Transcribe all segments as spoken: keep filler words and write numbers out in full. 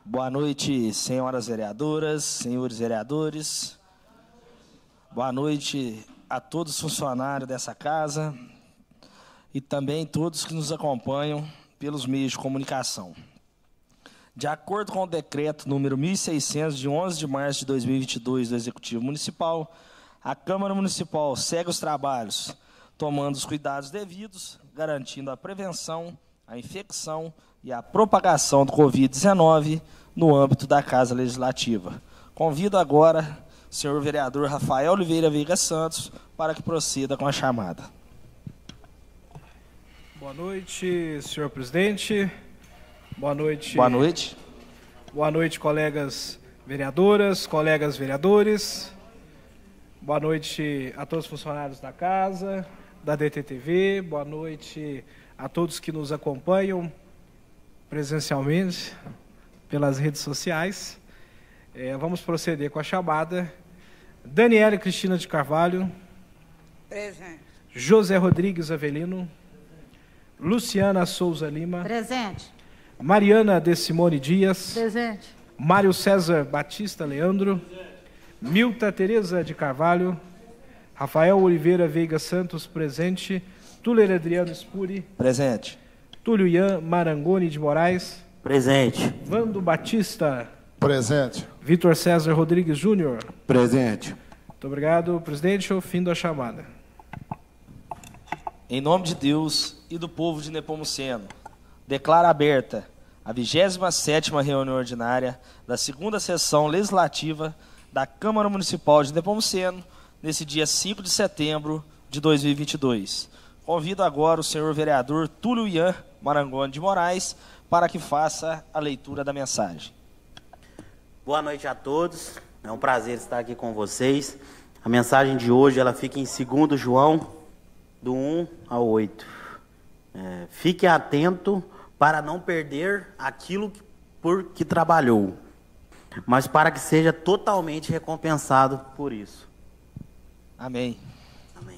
Boa noite, senhoras vereadoras, senhores vereadores. Boa noite a todos os funcionários dessa casa e também todos que nos acompanham pelos meios de comunicação. De acordo com o decreto número mil e seiscentos, de onze de março de dois mil e vinte e dois, do Executivo Municipal, a Câmara Municipal segue os trabalhos, tomando os cuidados devidos, garantindo a prevenção, a infecção e a propagação do Covid dezenove no âmbito da Casa Legislativa. Convido agora o senhor vereador Rafael Oliveira Veiga Santos para que proceda com a chamada. Boa noite, senhor presidente. Boa noite. Boa noite. Boa noite, colegas vereadoras, colegas vereadores. Boa noite a todos os funcionários da casa, da D T T V. Boa noite a todos que nos acompanham presencialmente pelas redes sociais. É, vamos proceder com a chamada. Daniela Cristina de Carvalho. Presente. José Rodrigues Avelino. Luciana Souza Lima. Presente. Mariana de Simone Dias. Presente. Mário César Batista Leandro. Presente. Milta Tereza de Carvalho. Rafael Oliveira Veiga Santos, presente. Túlio Adriano Spuri. Presente. Túlio Ian Marangoni de Moraes. Presente. Vando Batista. Presente. Vitor César Rodrigues Júnior. Presente. Muito obrigado, presidente. Eu findo a chamada. Em nome de Deus e do povo de Nepomuceno, declaro aberta a vigésima sétima reunião ordinária da segunda sessão legislativa da Câmara Municipal de Nepomuceno, nesse dia cinco de setembro de dois mil e vinte e dois. Convido agora o senhor vereador Túlio Ian Marangoni de Moraes para que faça a leitura da mensagem. Boa noite a todos. É um prazer estar aqui com vocês. A mensagem de hoje ela fica em segundo João, do um ao oito. É, fique atento para não perder aquilo que, por que trabalhou, mas para que seja totalmente recompensado por isso. Amém. Amém.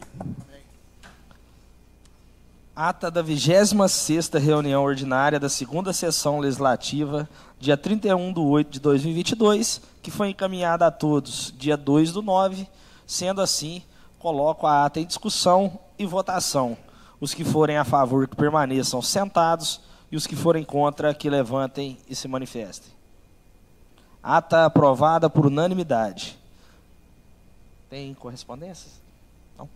Ata da vigésima sexta reunião ordinária da segunda sessão legislativa, dia trinta e um de oito de dois mil e vinte e dois, que foi encaminhada a todos dia dois do nove. Sendo assim, coloco a ata em discussão e votação. Os que forem a favor que permaneçam sentados e os que forem contra que levantem e se manifestem. Ata aprovada por unanimidade. Tem correspondências? Não.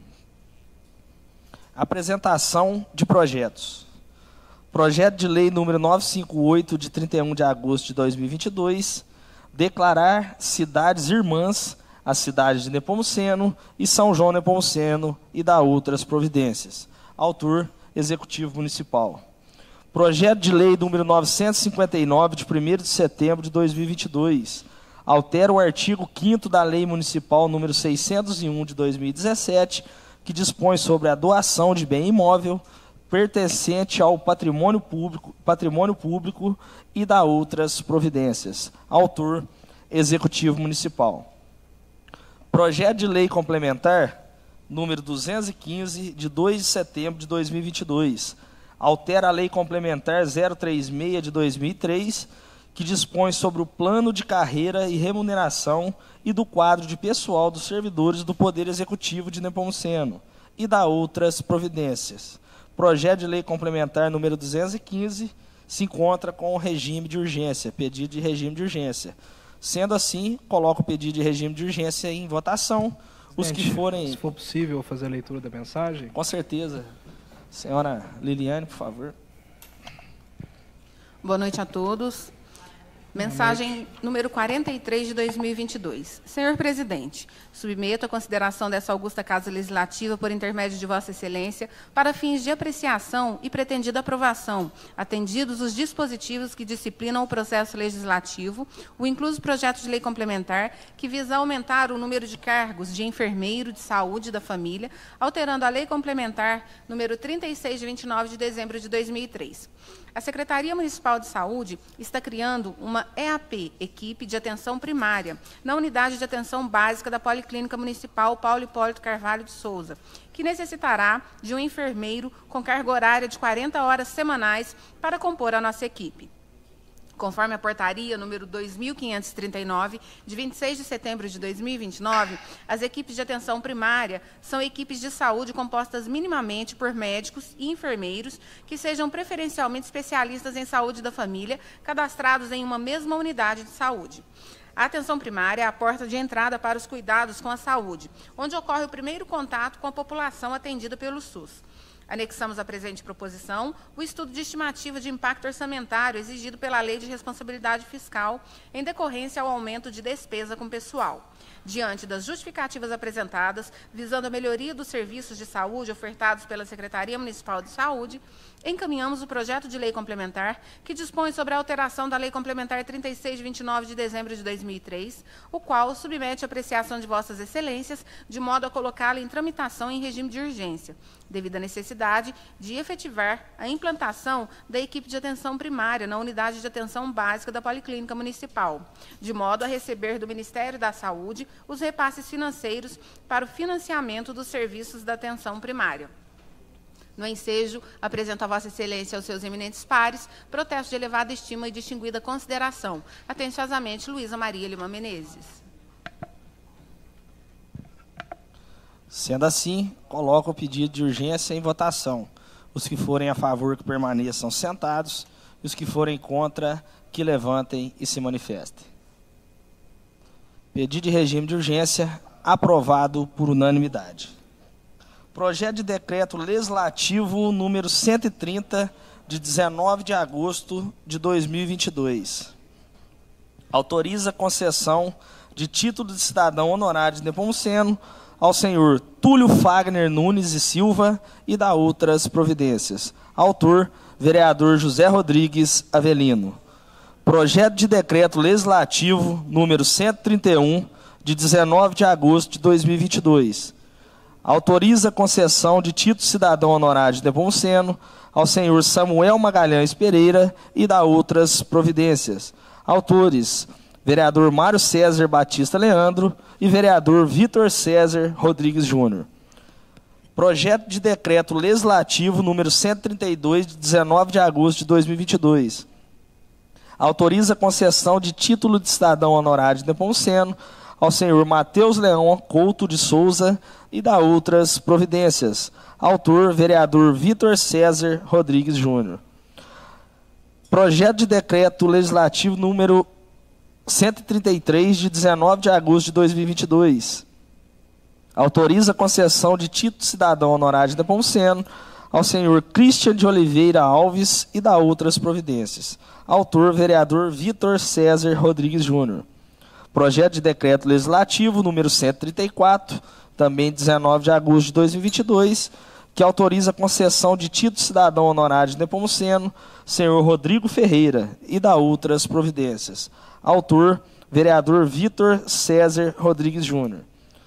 Apresentação de projetos. Projeto de lei número novecentos e cinquenta e oito, de trinta e um de agosto de dois mil e vinte e dois, declarar cidades irmãs as cidades de Nepomuceno e São João Nepomuceno e dar outras providências. Autor, Executivo Municipal. Projeto de lei número novecentos e cinquenta e nove, de primeiro de setembro de dois mil e vinte e dois, altera o artigo quinto da Lei Municipal número seiscentos e um, de dois mil e dezessete, que dispõe sobre a doação de bem imóvel pertencente ao patrimônio público, patrimônio público e da outras providências. Autor, Executivo Municipal. Projeto de lei complementar número duzentos e quinze, de dois de setembro de dois mil e vinte e dois, altera a Lei Complementar zero trinta e seis, de dois mil e três, que dispõe sobre o plano de carreira e remuneração e do quadro de pessoal dos servidores do Poder Executivo de Nepomuceno e da outras providências. Projeto de lei complementar número duzentos e quinze se encontra com o regime de urgência, pedido de regime de urgência. Sendo assim, coloco o pedido de regime de urgência em votação. Os que forem... Se for possível fazer a leitura da mensagem. Com certeza. Senhora Liliane, por favor. Boa noite a todos. Mensagem número quarenta e três de dois mil e vinte e dois. Senhor presidente, submeto à consideração dessa augusta Casa Legislativa, por intermédio de Vossa Excelência, para fins de apreciação e pretendida aprovação, atendidos os dispositivos que disciplinam o processo legislativo, o incluso projeto de lei complementar, que visa aumentar o número de cargos de enfermeiro de saúde da família, alterando a Lei Complementar número trinta e seis, de vinte e nove de dezembro de dois mil e três. A Secretaria Municipal de Saúde está criando uma E A P, Equipe de Atenção Primária, na Unidade de Atenção Básica da Policlínica Municipal Paulo Hipólito Carvalho de Souza, que necessitará de um enfermeiro com carga horária de quarenta horas semanais para compor a nossa equipe. Conforme a portaria número dois mil quinhentos e trinta e nove, de vinte e seis de setembro de dois mil e vinte e nove, as equipes de atenção primária são equipes de saúde compostas minimamente por médicos e enfermeiros que sejam preferencialmente especialistas em saúde da família, cadastrados em uma mesma unidade de saúde. A atenção primária é a porta de entrada para os cuidados com a saúde, onde ocorre o primeiro contato com a população atendida pelo SUS. Anexamos à presente proposição o estudo de estimativa de impacto orçamentário exigido pela Lei de Responsabilidade Fiscal em decorrência ao aumento de despesa com pessoal. Diante das justificativas apresentadas, visando a melhoria dos serviços de saúde ofertados pela Secretaria Municipal de Saúde, encaminhamos o projeto de lei complementar que dispõe sobre a alteração da Lei Complementar trinta e seis de vinte e nove de dezembro de dois mil e três, o qual submete à apreciação de Vossas Excelências, de modo a colocá-la em tramitação em regime de urgência, devido à necessidade de efetivar a implantação da equipe de atenção primária na unidade de atenção básica da Policlínica Municipal, de modo a receber do Ministério da Saúde os repasses financeiros para o financiamento dos serviços da atenção primária. No ensejo, apresento a Vossa Excelência aos seus eminentes pares protesto de elevada estima e distinguida consideração. Atenciosamente, Luísa Maria Lima Menezes. Sendo assim, coloco o pedido de urgência em votação. Os que forem a favor, que permaneçam sentados, e os que forem contra, que levantem e se manifestem. Pedido de regime de urgência aprovado por unanimidade. Projeto de decreto legislativo número cento e trinta, de dezenove de agosto de dois mil e vinte e dois. Autoriza a concessão de título de cidadão honorário de Nepomuceno ao senhor Túlio Fagner Nunes e Silva e dá outras providências. Autor, vereador José Rodrigues Avelino. Projeto de decreto legislativo número cento e trinta e um, de dezenove de agosto de dois mil e vinte e dois. Autoriza a concessão de título de cidadão honorário de Nepomuceno ao senhor Samuel Magalhães Pereira e dá outras providências. Autores, vereador Mário César Batista Leandro e vereador Vitor César Rodrigues Júnior. Projeto de decreto legislativo número cento e trinta e dois, de dezenove de agosto de dois mil e vinte e dois. Autoriza a concessão de título de cidadão honorário de Nepomuceno ao senhor Matheus Leão Couto de Souza e dá outras providências. Autor, vereador Vitor César Rodrigues Júnior. Projeto de decreto legislativo número cento e trinta e três, de dezenove de agosto de dois mil e vinte e dois. Autoriza a concessão de título de cidadão honorário de Nepomuceno ao senhor Christian de Oliveira Alves e dá outras providências. Autor, vereador Vitor César Rodrigues Júnior. Projeto de decreto legislativo número cento e trinta e quatro, também dezenove de agosto de dois mil e vinte e dois, que autoriza a concessão de título de cidadão honorário de Nepomuceno, senhor Rodrigo Ferreira, e dá outras providências. Autor, vereador Vitor César Rodrigues Júnior.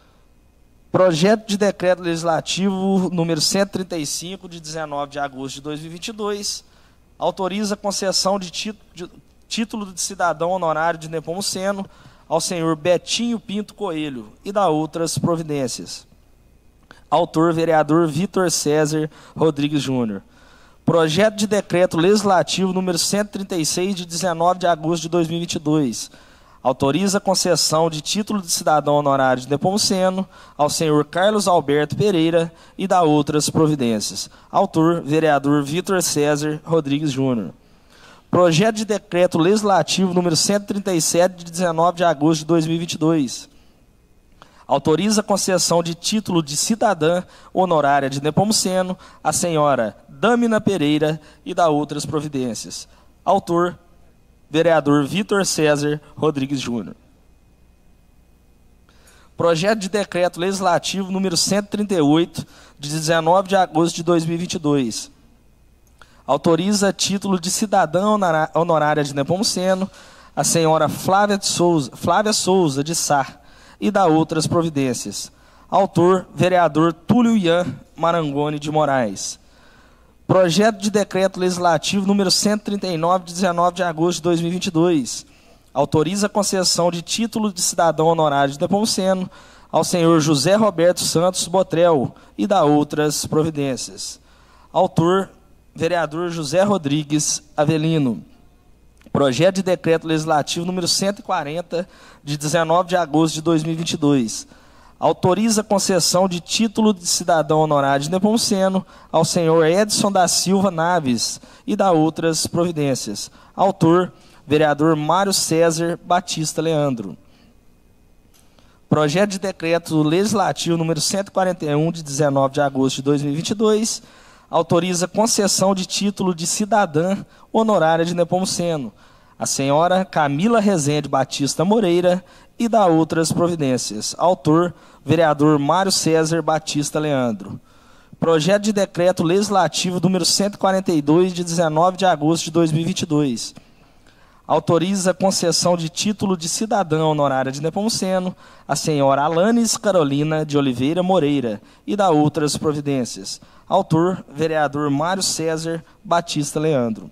Projeto de decreto legislativo número cento e trinta e cinco, de dezenove de agosto de dois mil e vinte e dois, autoriza a concessão de título de, título de cidadão honorário de Nepomuceno ao senhor Betinho Pinto Coelho e dá outras providências. Autor, vereador Vitor César Rodrigues Júnior. Projeto de decreto legislativo número cento e trinta e seis, de dezenove de agosto de dois mil e vinte e dois. Autoriza a concessão de título de cidadão honorário de Nepomuceno ao senhor Carlos Alberto Pereira e dá outras providências. Autor, vereador Vitor César Rodrigues Júnior. Projeto de decreto legislativo número cento e trinta e sete, de dezenove de agosto de dois mil e vinte e dois. Autoriza a concessão de título de cidadã honorária de Nepomuceno à senhora Dâmina Pereira e dá outras providências. Autor, vereador Vitor César Rodrigues Júnior. Projeto de decreto legislativo número cento e trinta e oito, de dezenove de agosto de dois mil e vinte e dois. Autoriza título de cidadã honorária de Nepomuceno a senhora Flávia, de Souza, Flávia Souza de Sá e dá outras providências. Autor, vereador Túlio Ian Marangoni de Moraes. Projeto de decreto legislativo número cento e trinta e nove, de dezenove de agosto de dois mil e vinte e dois. Autoriza a concessão de título de cidadão honorário de Nepomuceno ao senhor José Roberto Santos Botrel e dá outras providências. Autor, vereador José Rodrigues Avelino. Projeto de Decreto Legislativo número cento e quarenta, de dezenove de agosto de dois mil e vinte e dois. Autoriza a concessão de título de cidadão honorário de Nepomuceno ao senhor Edson da Silva Naves e dá outras providências. Autor, vereador Mário César Batista Leandro. Projeto de Decreto Legislativo número cento e quarenta e um, de dezenove de agosto de dois mil e vinte e dois, autoriza concessão de título de cidadã honorária de Nepomuceno a senhora Camila Rezende Batista Moreira e dá outras providências. Autor, vereador Mário César Batista Leandro. Projeto de Decreto Legislativo número cento e quarenta e dois, de dezenove de agosto de dois mil e vinte e dois. Autoriza a concessão de título de cidadã honorária de Nepomuceno a senhora Alanes Carolina de Oliveira Moreira e dá outras providências. Autor, vereador Mário César Batista Leandro.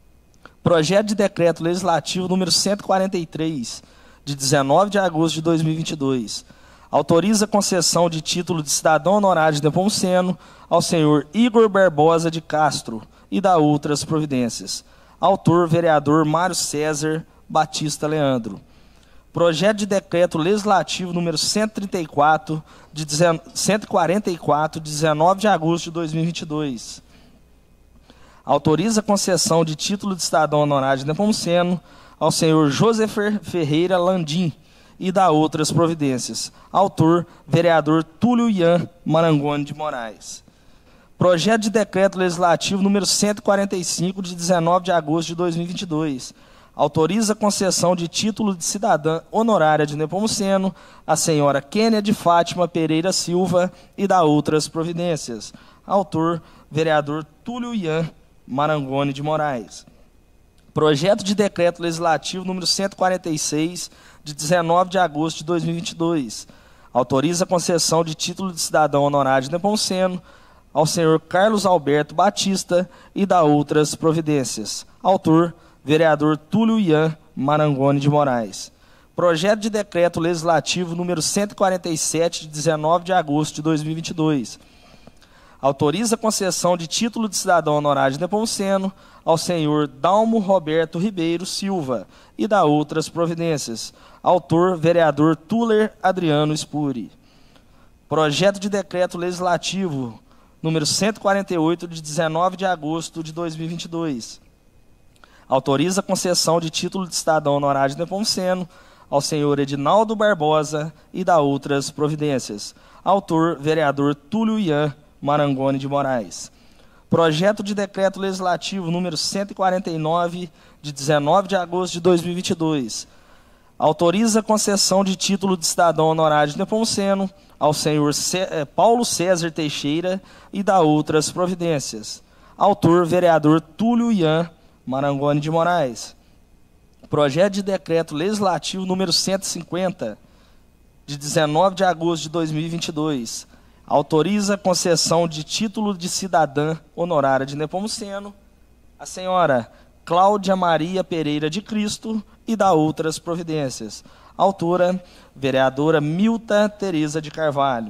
Projeto de Decreto Legislativo número cento e quarenta e três, de dezenove de agosto de dois mil e vinte e dois. Autoriza a concessão de título de cidadão honorário de Nepomuceno ao senhor Igor Barbosa de Castro e dá outras providências. Autor, vereador Mário César Batista Leandro. Projeto de Decreto Legislativo número cento e trinta e quatro, de cento e quarenta e quatro, de dezenove de agosto de dois mil e vinte e dois. Autoriza a concessão de título de cidadão honorário de Nepomuceno ao senhor Joseph Ferreira Landim e dá outras providências. Autor, vereador Túlio Ian Marangoni de Moraes. Projeto de Decreto Legislativo número cento e quarenta e cinco, de dezenove de agosto de dois mil e vinte e dois. Autoriza a concessão de título de cidadã honorária de Nepomuceno à senhora Kênia de Fátima Pereira Silva e dá outras providências. Autor, vereador Túlio Ian Marangoni de Moraes. Projeto de Decreto Legislativo número cento e quarenta e seis, de dezenove de agosto de dois mil e vinte e dois. Autoriza a concessão de título de cidadão honorário de Nepomuceno ao senhor Carlos Alberto Batista e dá outras providências. Autor, vereador Túlio Ian Marangoni de Moraes. Projeto de Decreto Legislativo número cento e quarenta e sete, de dezenove de agosto de dois mil e vinte e dois. Autoriza a concessão de título de cidadão honorário de Nepomuceno ao senhor Dalmo Roberto Ribeiro Silva e dá outras providências. Autor, vereador Tuller Adriano Spuri. Projeto de Decreto Legislativo número cento e quarenta e oito, de dezenove de agosto de dois mil e vinte e dois. Autoriza a concessão de título de cidadão honorário de Nepomuceno ao senhor Edinaldo Barbosa e dá outras providências. Autor, vereador Túlio Ian Marangoni de Moraes. Projeto de Decreto Legislativo número cento e quarenta e nove, de dezenove de agosto de dois mil e vinte e dois. Autoriza a concessão de título de cidadão honorário de Nepomuceno ao senhor Paulo César Teixeira e dá outras providências. Autor, vereador Túlio Ian Marangoni de Moraes. Projeto de Decreto Legislativo número cento e cinquenta, de dezenove de agosto de dois mil e vinte e dois. Autoriza a concessão de título de cidadã honorária de Nepomuceno à senhora Cláudia Maria Pereira de Cristo e dá outras providências. Autora, vereadora Milta Tereza de Carvalho.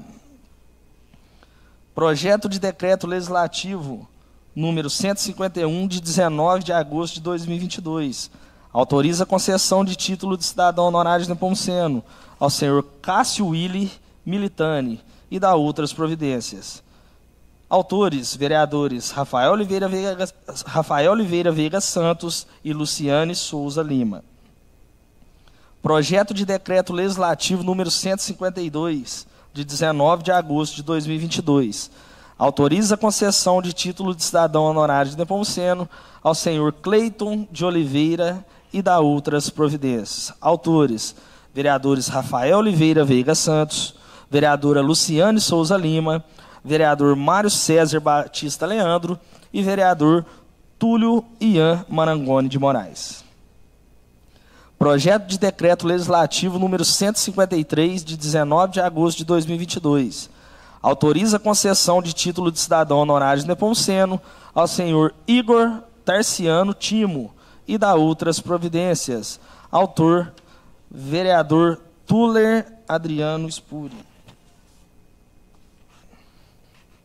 Projeto de Decreto Legislativo número cento e cinquenta e um, de dezenove de agosto de dois mil e vinte e dois. Autoriza a concessão de título de cidadão honorário de Nepomuceno ao senhor Cássio Willi Militani e dá outras providências. Autores, vereadores Rafael Oliveira Veiga, Rafael Oliveira Veiga Santos e Luciane Souza Lima. Projeto de Decreto Legislativo número cento e cinquenta e dois, de dezenove de agosto de dois mil e vinte e dois. Autoriza a concessão de título de cidadão honorário de Nepomuceno ao senhor Cleiton de Oliveira e dá outras providências. Autores, vereadores Rafael Oliveira Veiga Santos, vereadora Luciane Souza Lima, vereador Mário César Batista Leandro e vereador Túlio Ian Marangoni de Moraes. Projeto de Decreto Legislativo número cento e cinquenta e três, de dezenove de agosto de dois mil e vinte e dois. Autoriza a concessão de título de cidadão honorário de Nepomuceno ao senhor Igor Tarciano Timo e dá outras providências. Autor, vereador Tuller Adriano Spuri.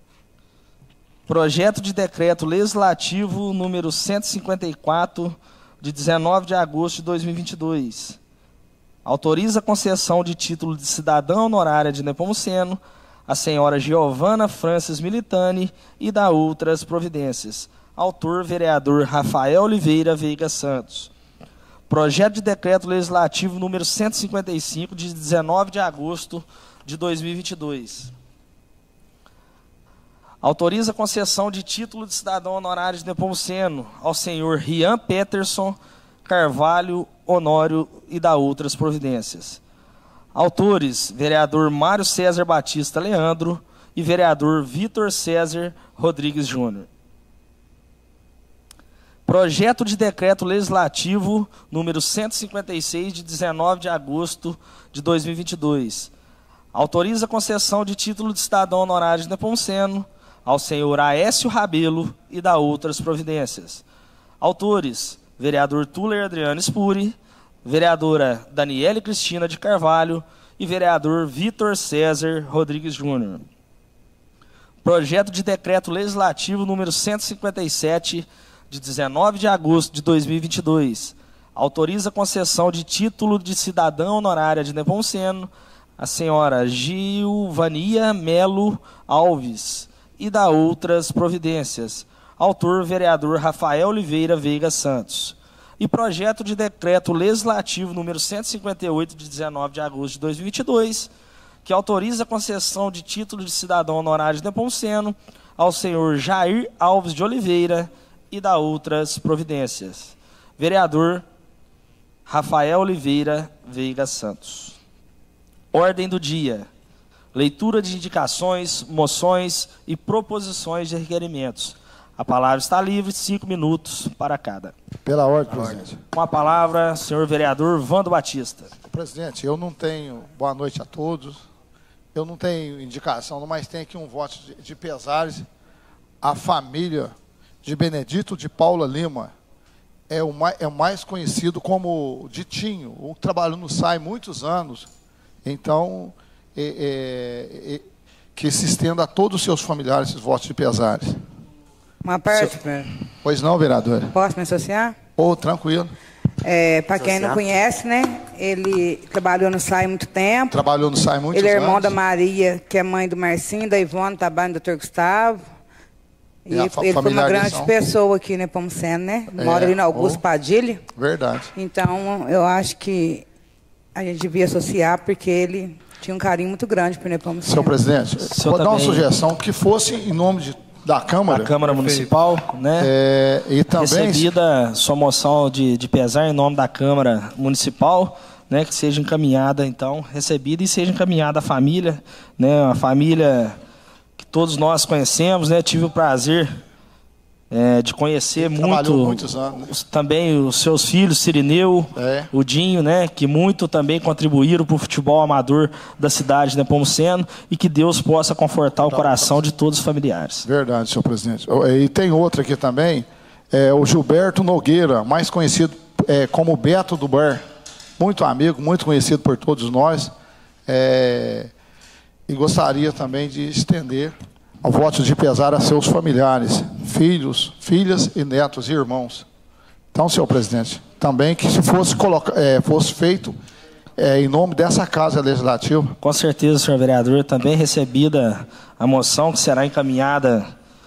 Projeto de Decreto Legislativo número cento e cinquenta e quatro, de dezenove de agosto de dois mil e vinte e dois. Autoriza a concessão de título de cidadã honorária de Nepomuceno à senhora Giovana Francis Militani e dá outras providências. Autor, vereador Rafael Oliveira Veiga Santos. Projeto de decreto legislativo número cento e cinquenta e cinco, de dezenove de agosto de dois mil e vinte e dois. Autoriza a concessão de título de cidadão honorário de Nepomuceno ao senhor Rian Peterson Carvalho Honório e dá outras providências. Autores, vereador Mário César Batista Leandro e vereador Vitor César Rodrigues Júnior. Projeto de decreto legislativo número cento e cinquenta e seis, de dezenove de agosto de dois mil e vinte e dois. Autoriza a concessão de título de cidadão honorário de Nepomuceno ao senhor Aécio Rabelo e dá outras providências. Autores, vereador Tuller Adriano Spuri, vereadora Daniele Cristina de Carvalho e vereador Vitor César Rodrigues Júnior. Projeto de decreto legislativo número cento e cinquenta e sete, de dezenove de agosto de dois mil e vinte e dois. Autoriza a concessão de título de cidadã honorária de Nepomuceno à senhora Gilvania Melo Alves e dá outras providências. Autor, vereador Rafael Oliveira Veiga Santos. E projeto de decreto legislativo número cento e cinquenta e oito, de dezenove de agosto de dois mil e vinte e dois, que autoriza a concessão de título de cidadão honorário de Nepomuceno ao senhor Jair Alves de Oliveira e dá outras providências. Vereador Rafael Oliveira Veiga Santos. Ordem do dia. Leitura de indicações, moções e proposições de requerimentos. A palavra está livre, cinco minutos para cada. Pela ordem, presidente. Com a palavra, senhor vereador Vando Batista. Presidente, eu não tenho... Boa noite a todos. Eu não tenho indicação, mas tenho aqui um voto de, de pesares. A família de Benedito de Paula Lima é o mais, é o mais conhecido como Ditinho, o que trabalhou no S A I muitos anos. Então, é, é, é, que se estenda a todos os seus familiares esses votos de pesares. Uma parte, Seu... Pois não, vereadora? Posso me associar? Ô, oh, tranquilo. É, para quem não conhece, né? Ele trabalhou no S A I há muito tempo. Trabalhou no S A I há muitos anos. Ele é irmão anos. da Maria, que é mãe do Marcinho, da Ivone, trabalha no doutor Gustavo. E, e ele foi uma grande lição. pessoa aqui, né, Nepomuceno, né? Mora é, ali no Augusto oh, Padilha. Verdade. Então, eu acho que a gente devia associar, porque ele tinha um carinho muito grande por Nepomuceno. Senhor presidente, vou dar uma sugestão que fosse em nome de, da Câmara. Da Câmara Municipal, né? É, e também... Recebida sua moção de, de pesar em nome da Câmara Municipal, né? Que seja encaminhada, então, recebida e seja encaminhada à família, né? A família... todos nós conhecemos, né? Tive o prazer é, de conhecer Ele muito muitos anos, né? os, também os seus filhos, Cirineu, é. o Dinho, né? Que muito também contribuíram para o futebol amador da cidade de Nepomuceno e que Deus possa confortar o coração de todos os familiares. Verdade, senhor presidente. E tem outra aqui também, é, o Gilberto Nogueira, mais conhecido é, como Beto do Bar, muito amigo, muito conhecido por todos nós. É, E gostaria também de estender o voto de pesar a seus familiares, filhos, filhas e netos e irmãos. Então, senhor presidente, também que se fosse, coloca, é, fosse feito é, em nome dessa Casa Legislativa. Com certeza, senhor vereador, também recebida a moção que será encaminhada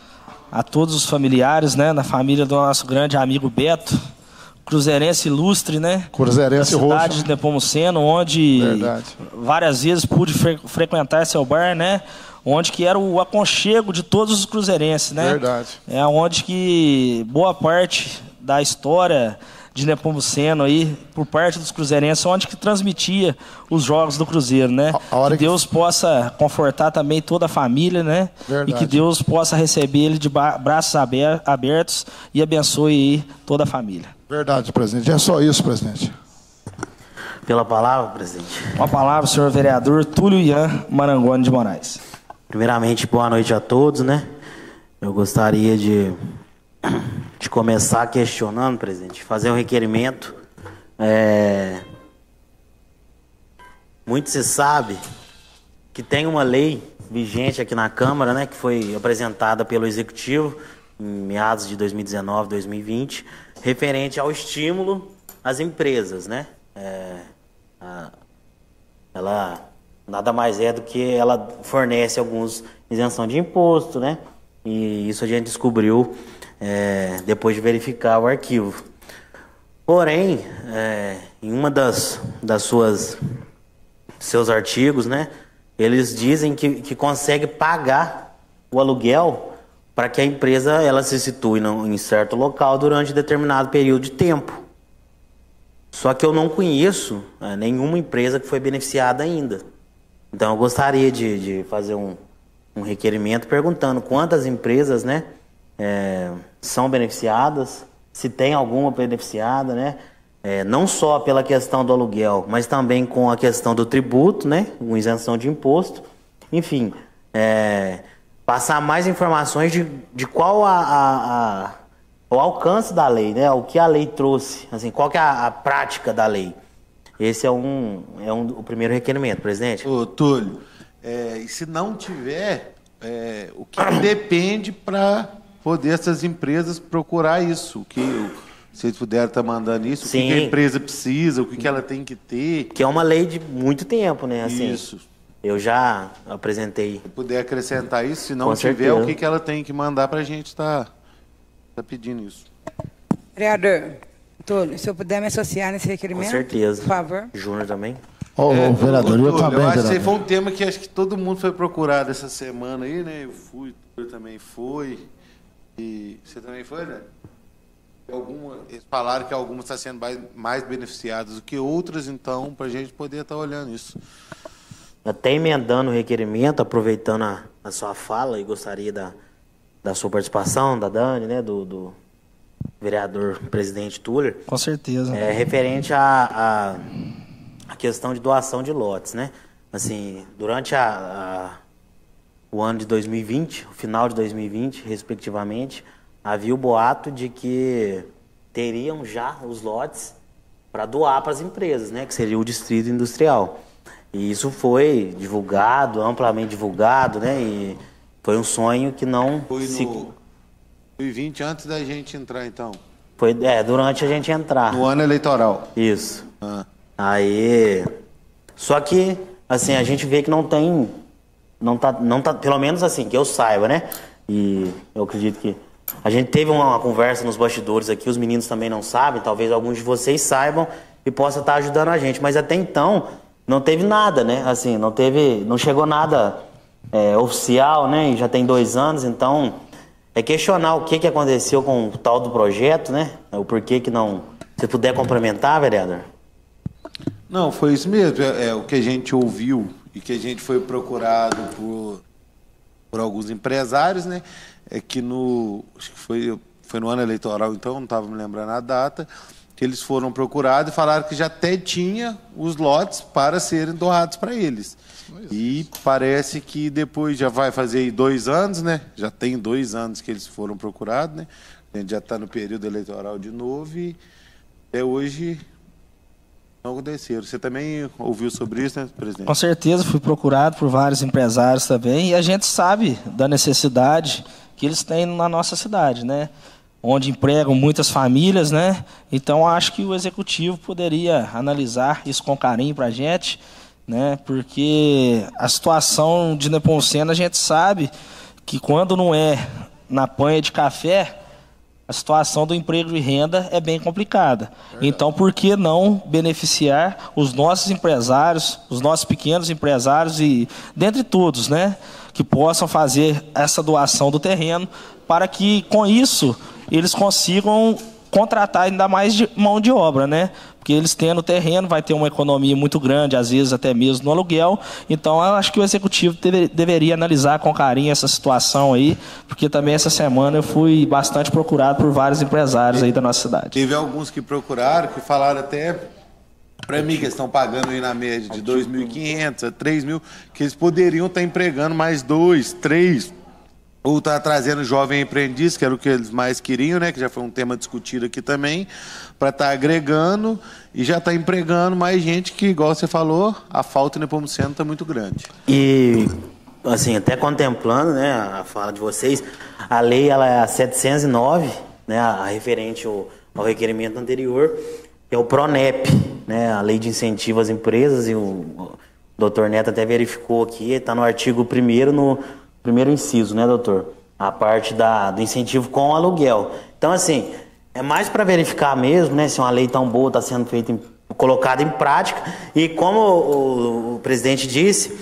a todos os familiares, né, na família do nosso grande amigo Beto, cruzeirense ilustre, né? Cruzeirense roxo. Da cidade de Nepomuceno, onde Verdade. várias vezes pude fre frequentar seu bar, né? Onde que era o aconchego de todos os cruzeirenses, né? Verdade. É onde que boa parte da história de Nepomuceno aí, por parte dos cruzeirenses, onde que transmitia os jogos do Cruzeiro, né? A hora que, que Deus possa confortar também toda a família, né? Verdade. E que Deus possa receber ele de braços abertos e abençoe aí toda a família. Verdade, presidente. É só isso, presidente. Pela palavra, presidente. Com a palavra, senhor vereador Túlio Ian Marangoni de Moraes. Primeiramente, boa noite a todos, né? Eu gostaria de, de começar questionando, presidente, fazer um requerimento. É... Muito se sabe que tem uma lei vigente aqui na Câmara, né? Que foi apresentada pelo Executivo em meados de dois mil e dezenove, dois mil e vinte, referente ao estímulo às empresas, né? É, a, ela nada mais é do que ela fornece alguns isenção de imposto, né? E isso a gente descobriu é, depois de verificar o arquivo. Porém, é, em uma das, das suas seus artigos, né? Eles dizem que, que consegue pagar o aluguel para que a empresa ela se situe no, em certo local durante determinado período de tempo. Só que eu não conheço é, nenhuma empresa que foi beneficiada ainda. Então eu gostaria de, de fazer um, um requerimento perguntando quantas empresas, né, é, são beneficiadas, se tem alguma beneficiada, né? É, não só pela questão do aluguel, mas também com a questão do tributo, né, com isenção de imposto. Enfim, é, passar mais informações de, de qual a, a, a, o alcance da lei, né, o que a lei trouxe, assim, qual que é a, a prática da lei. Esse é, um, é um, o primeiro requerimento, presidente. Ô, Túlio, é, e se não tiver, é, o que depende para poder essas empresas procurar isso? O que... Vocês puderam estar mandando isso, Sim. o que a empresa precisa, o que ela tem que ter. Que é uma lei de muito tempo, né? Assim, isso. Eu já apresentei. Se puder acrescentar isso, se não Com tiver, certeza. O que ela tem que mandar para a gente estar tá, tá pedindo isso. Vereador, Túlio, se eu puder me associar nesse requerimento. Com certeza. Por favor. Júnior também. Oh, é, vereador, eu, eu também. Eu acho vereador. que foi um tema que acho que todo mundo foi procurado essa semana aí, né? Eu fui, eu também fui. E você também foi, né? Alguma, eles falaram que algumas estão sendo mais, mais beneficiadas do que outras, então, para a gente poder estar olhando isso. Até emendando o requerimento, aproveitando a, a sua fala, e gostaria da, da sua participação, da Dani, né, do, do vereador presidente Túlio. Com certeza. É, referente à a, a questão de doação de lotes, né? Assim, durante a, a, o ano de dois mil e vinte, o final de dois mil e vinte, respectivamente, havia o boato de que teriam já os lotes para doar para as empresas, né, que seria o distrito industrial. E isso foi divulgado, amplamente divulgado, né, e foi um sonho que não... Foi se... no dois mil e vinte, antes da gente entrar, então? Foi, é, durante a gente entrar. No ano eleitoral? Isso. Ah. Aí... Só que, assim, a gente vê que não tem... Não tá, não tá, pelo menos assim, que eu saiba, né, e eu acredito que... A gente teve uma conversa nos bastidores aqui, os meninos também não sabem, talvez alguns de vocês saibam e possa estar ajudando a gente, mas até então não teve nada, né? Assim, não teve, não chegou nada é, oficial, né? E já tem dois anos, então é questionar o que, que aconteceu com o tal do projeto, né? O porquê que não... Se puder complementar, vereador? Não, foi isso mesmo, é, é o que a gente ouviu e que a gente foi procurado por, por alguns empresários, né? É que no, acho que foi, foi no ano eleitoral, então, não estava me lembrando a data, que eles foram procurados e falaram que já até tinha os lotes para serem doados para eles. E parece que depois já vai fazer dois anos, né? Já tem dois anos que eles foram procurados, né? A gente já está no período eleitoral de novo e até hoje não aconteceram. Você também ouviu sobre isso, né, presidente? Com certeza, fui procurado por vários empresários também e a gente sabe da necessidade que eles têm na nossa cidade, né? Onde empregam muitas famílias, né? Então acho que o executivo poderia analisar isso com carinho para a gente, né? Porque a situação de Nepomuceno a gente sabe que quando não é na panha de café, a situação do emprego e renda é bem complicada. Verdade. Então, por que não beneficiar os nossos empresários, os nossos pequenos empresários e, dentre todos, né, que possam fazer essa doação do terreno para que, com isso, eles consigam contratar ainda mais de mão de obra, né? Porque eles tendo o terreno, vai ter uma economia muito grande, às vezes até mesmo no aluguel. Então, eu acho que o executivo deve, deveria analisar com carinho essa situação aí, porque também essa semana eu fui bastante procurado por vários empresários aí da nossa cidade. Teve alguns que procuraram, que falaram até para mim, que eles estão pagando aí na média de dois mil e quinhentos a três mil, que eles poderiam estar empregando mais dois, três, ou estar trazendo jovem aprendiz, que era o que eles mais queriam, né? Que já foi um tema discutido aqui também, para estar agregando e já estar empregando mais gente que, igual você falou, a falta em Nepomuceno está muito grande. E, assim, até contemplando, né, a fala de vocês, a lei ela é a setecentos e nove, né, a referente ao, ao requerimento anterior, que é o PRONEP, né, a Lei de Incentivo às Empresas, e o doutor Neto até verificou aqui, está no artigo primeiro, no primeiro inciso, né, doutor? A parte da, do incentivo com aluguel. Então, assim, é mais para verificar mesmo, né, se uma lei tão boa está sendo feita, em, colocada em prática, e como o, o, o presidente disse,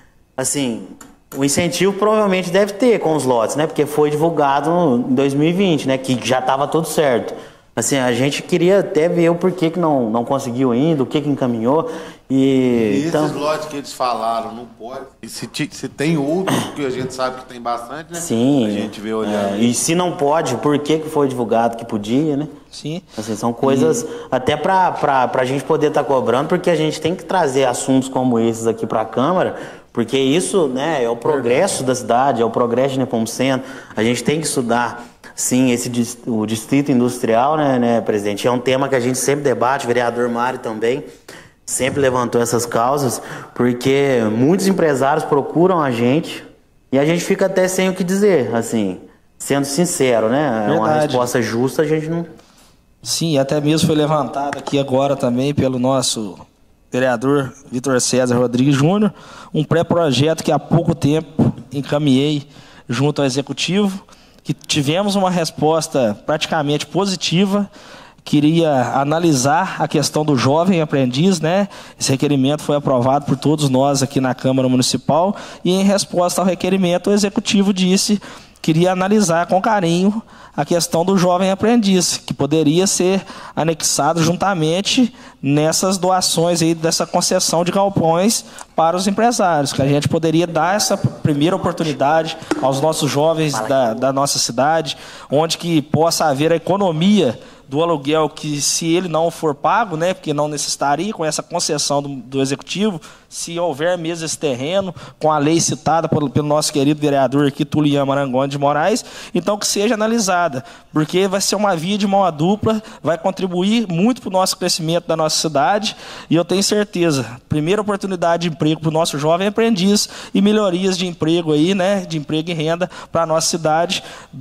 assim, o incentivo provavelmente deve ter com os lotes, né, porque foi divulgado em dois mil e vinte, né, que já estava tudo certo. Assim, a gente queria até ver o porquê que não, não conseguiu ainda, o que que encaminhou. E, e esses então, lotes que eles falaram, não pode. E se, se tem outros, que a gente sabe que tem bastante, né? Sim. A gente vê olhando. É, e se não pode, por que que foi divulgado que podia, né? Sim. Assim, são coisas e... até para a gente poder estar tá cobrando, porque a gente tem que trazer assuntos como esses aqui para a Câmara, porque isso, né, é o progresso da cidade, é o progresso de Nepomuceno. A gente tem que estudar. Sim, esse o distrito industrial, né, né, presidente, é um tema que a gente sempre debate, o vereador Mário também sempre levantou essas causas, porque muitos empresários procuram a gente e a gente fica até sem o que dizer, assim, sendo sincero, né, Verdade. É uma resposta justa, a gente não... Sim, até mesmo foi levantado aqui agora também pelo nosso vereador Vitor César Rodrigues Júnior, um pré-projeto que há pouco tempo encaminhei junto ao Executivo, que tivemos uma resposta praticamente positiva. Queria analisar a questão do jovem aprendiz, né? Esse requerimento foi aprovado por todos nós aqui na Câmara Municipal e, em resposta ao requerimento, o Executivo disse que queria analisar com carinho a questão do jovem aprendiz, que poderia ser anexado juntamente nessas doações aí, dessa concessão de galpões para os empresários, que a gente poderia dar essa primeira oportunidade aos nossos jovens da, da nossa cidade, onde que possa haver a economia do aluguel, que se ele não for pago, né, porque não necessitaria, com essa concessão do, do Executivo, se houver mesmo esse terreno, com a lei citada pelo, pelo nosso querido vereador aqui, Tulian Marangoni de Moraes, então que seja analisada, porque vai ser uma via de mão dupla, vai contribuir muito para o nosso crescimento da nossa cidade, e eu tenho certeza, primeira oportunidade de emprego para o nosso jovem aprendiz e melhorias de emprego aí, né, de emprego e renda para a nossa cidade,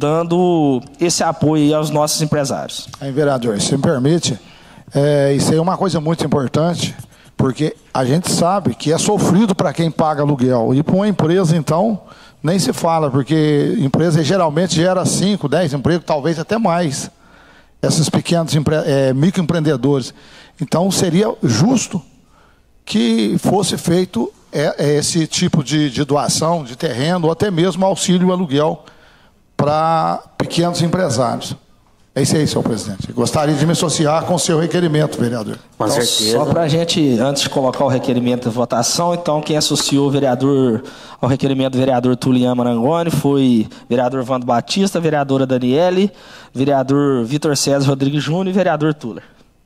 dando esse apoio aí aos nossos empresários. Aí, vereador, se me permite, é, isso aí é uma coisa muito importante, porque a gente sabe que é sofrido para quem paga aluguel. E para uma empresa, então, nem se fala, porque empresa geralmente gera cinco, dez empregos, talvez até mais. Esses pequenos é, microempreendedores. Então, seria justo que fosse feito é, esse tipo de, de doação de terreno, ou até mesmo auxílio aluguel para pequenos empresários. É isso aí, senhor presidente. Gostaria de me associar com o seu requerimento, vereador. Com então, certeza. Só para a gente, antes de colocar o requerimento em votação, então, quem associou o vereador ao requerimento do vereador Tulian Marangoni foi vereador Vando Batista, vereadora Daniele, vereador Vitor César Rodrigues Júnior e vereador Tuller.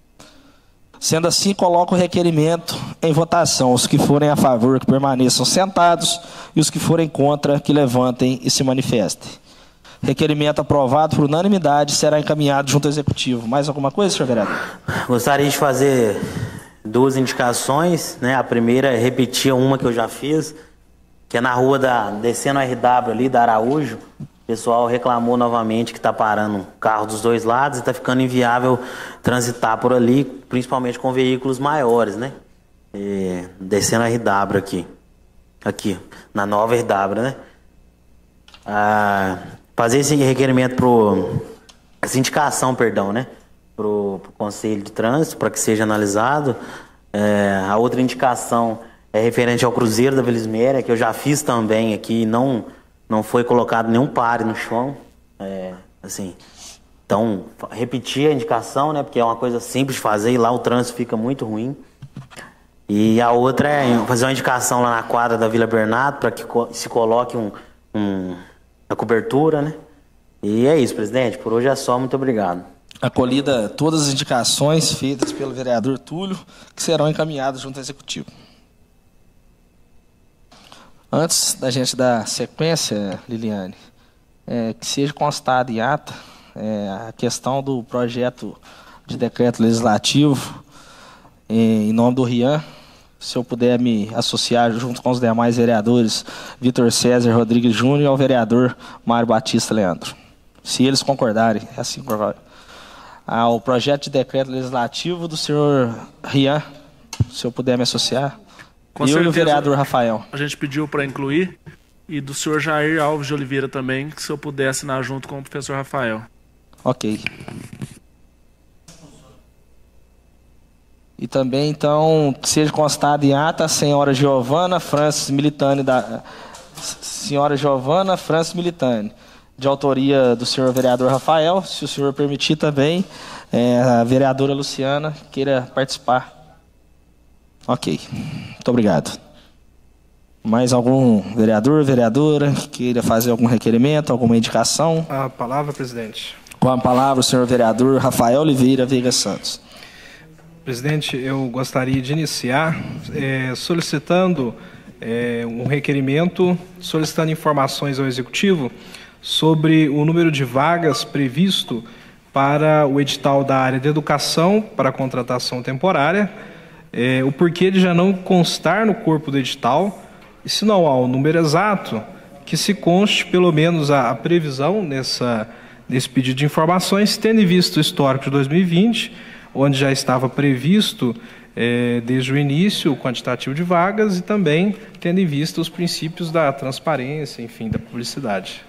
Sendo assim, coloco o requerimento em votação. Os que forem a favor, que permaneçam sentados, e os que forem contra, que levantem e se manifestem. Requerimento aprovado por unanimidade, será encaminhado junto ao Executivo. Mais alguma coisa, senhor vereador? Gostaria de fazer duas indicações, né? A primeira é repetir uma que eu já fiz, que é na rua da, descendo a R W ali, da Araújo. O pessoal reclamou novamente que está parando carro dos dois lados e está ficando inviável transitar por ali, principalmente com veículos maiores, né? E, descendo a R W aqui, aqui, na nova R W, né? Ah... Fazer esse requerimento pro essa indicação, perdão, né, pro, pro Conselho de Trânsito para que seja analisado. É, a outra indicação é referente ao Cruzeiro da Vila Esméria, que eu já fiz também aqui, não não foi colocado nenhum pare no chão, é, assim. Então, repetir a indicação, né, porque é uma coisa simples de fazer e lá o trânsito fica muito ruim. E a outra é fazer uma indicação lá na quadra da Vila Bernardo para que se coloque um, um a cobertura, né? E é isso, presidente. Por hoje é só. Muito obrigado. Acolhida todas as indicações feitas pelo vereador Túlio, que serão encaminhadas junto ao Executivo. Antes da gente dar sequência, Liliane, é, que seja constado em ata é, a questão do projeto de decreto legislativo em nome do Rian. Se eu puder me associar junto com os demais vereadores, Vitor César Rodrigues Júnior e ao vereador Mário Batista Leandro. Se eles concordarem, é assim provável. ao projeto de decreto legislativo do senhor Rian, se eu puder me associar. Com eu certeza, e o vereador Rafael. A gente pediu para incluir, e do senhor Jair Alves de Oliveira também, que se eu puder assinar junto com o professor Rafael. Ok. E também, então, que seja constado em ata a senhora Giovana Francis Militani, da senhora Giovana Francis Militani, de autoria do senhor vereador Rafael. Se o senhor permitir também, é, a vereadora Luciana queira participar. Ok. Muito obrigado. Mais algum vereador, vereadora que queira fazer algum requerimento, alguma indicação? A palavra, presidente. Com a palavra, o senhor vereador Rafael Oliveira Veiga Santos. Presidente, eu gostaria de iniciar é, solicitando é, um requerimento, solicitando informações ao Executivo sobre o número de vagas previsto para o edital da área de educação para contratação temporária, é, o porquê de já não constar no corpo do edital, e se não há o número exato, que se conste pelo menos a, a previsão nessa, nesse pedido de informações, tendo em vista o histórico de dois mil e vinte, onde já estava previsto é, desde o início o quantitativo de vagas e também tendo em vista os princípios da transparência, enfim, da publicidade.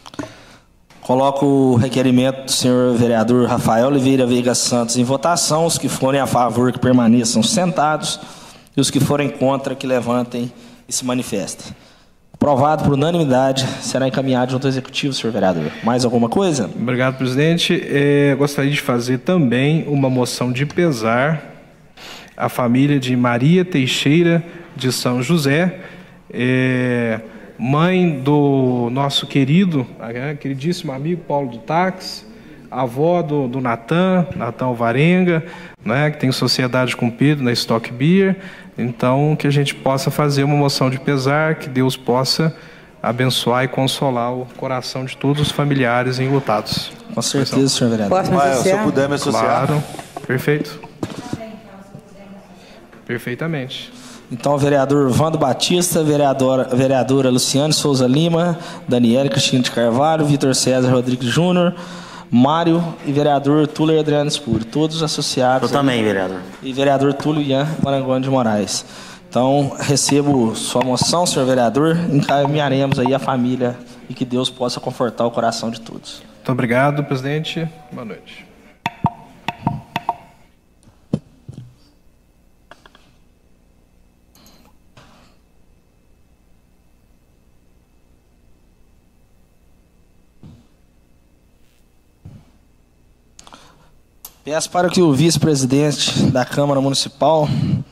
Coloco o requerimento do senhor vereador Rafael Oliveira Veiga Santos em votação. Os que forem a favor que permaneçam sentados e os que forem contra que levantem e se manifestem. Aprovado por unanimidade, será encaminhado junto ao Executivo, senhor vereador. Mais alguma coisa? Obrigado, presidente. É, gostaria de fazer também uma moção de pesar à família de Maria Teixeira de São José, é, mãe do nosso querido, é, queridíssimo amigo Paulo do Táxi, avó do, do Natan, Natan Alvarenga, né, que tem sociedade com Pedro na Stock Beer. Então, que a gente possa fazer uma moção de pesar, que Deus possa abençoar e consolar o coração de todos os familiares enlutados. Com certeza, senhor vereador. Posso me associar? Se eu puder me associar. Claro, perfeito. Perfeitamente. Então, vereador Vando Batista, vereadora, vereadora Luciane Souza Lima, Daniela Cristina de Carvalho, Vitor César Rodrigues Júnior, Mário e vereador Túlio Adriano Espúrio, todos associados. Eu também, vereador. E vereador Túlio Ian Marangoni de Moraes. Então, recebo sua moção, senhor vereador, encaminharemos aí a família e que Deus possa confortar o coração de todos. Muito obrigado, presidente. Boa noite. Peço para que o vice-presidente da Câmara Municipal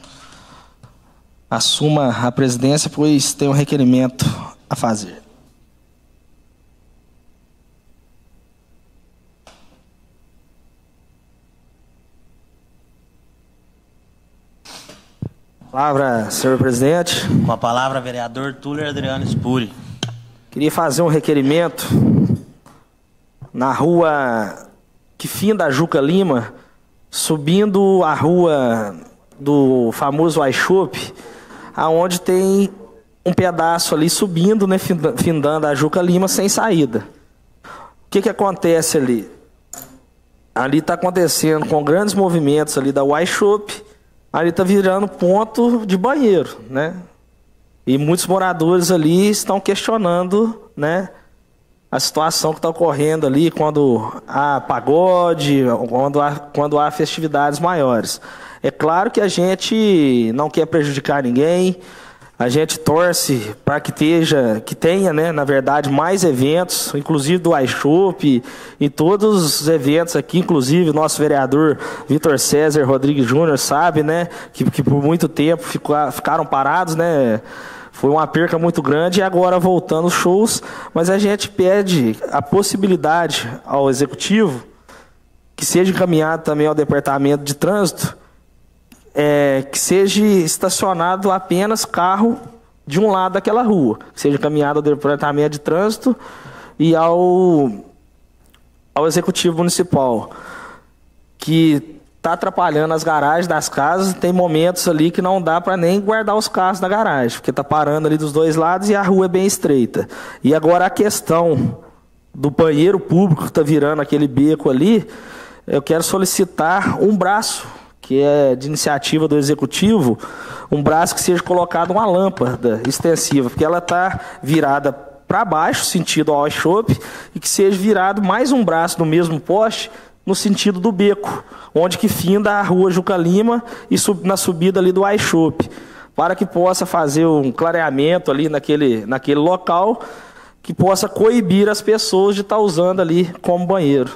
assuma a presidência, pois tem um requerimento a fazer. Palavra, senhor presidente. Com a palavra, vereador Túlio Adriano Espúrio. Queria fazer um requerimento na rua que finda a Juca Lima, subindo a rua do famoso iShop, aonde tem um pedaço ali subindo, né, findando a Juca Lima sem saída. O que que acontece ali? Ali está acontecendo com grandes movimentos ali da iShop, ali está virando ponto de banheiro, né? E muitos moradores ali estão questionando, né, a situação que está ocorrendo ali quando há pagode, quando há, quando há festividades maiores. É claro que a gente não quer prejudicar ninguém, a gente torce para que, teja, que tenha, né, na verdade, mais eventos, inclusive do iShop e todos os eventos aqui, inclusive o nosso vereador Vitor César Rodrigues Júnior sabe, né, que, que por muito tempo ficou, ficaram parados, né. Foi uma perca muito grande e agora voltando os shows, mas a gente pede a possibilidade ao Executivo que seja encaminhado também ao Departamento de Trânsito, é, que seja estacionado apenas carro de um lado daquela rua, que seja encaminhado ao Departamento de Trânsito e ao, ao Executivo Municipal, que está atrapalhando as garagens das casas. Tem momentos ali que não dá para nem guardar os carros na garagem, porque está parando ali dos dois lados e a rua é bem estreita. E agora a questão do banheiro público que está virando aquele beco ali, eu quero solicitar um braço, que é de iniciativa do Executivo, um braço que seja colocado uma lâmpada extensiva, porque ela está virada para baixo, sentido ao iShop, e que seja virado mais um braço no mesmo poste, no sentido do beco, onde que finda a rua Juca Lima e sub, na subida ali do iShop, para que possa fazer um clareamento ali naquele, naquele local, que possa coibir as pessoas de estar usando ali como banheiro.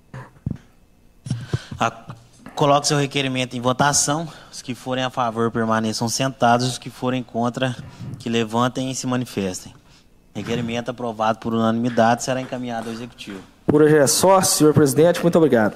A, coloque seu requerimento em votação. Os que forem a favor permaneçam sentados, os que forem contra, que levantem e se manifestem. Requerimento aprovado por unanimidade será encaminhado ao Executivo. Por hoje é só, senhor presidente. Muito obrigado.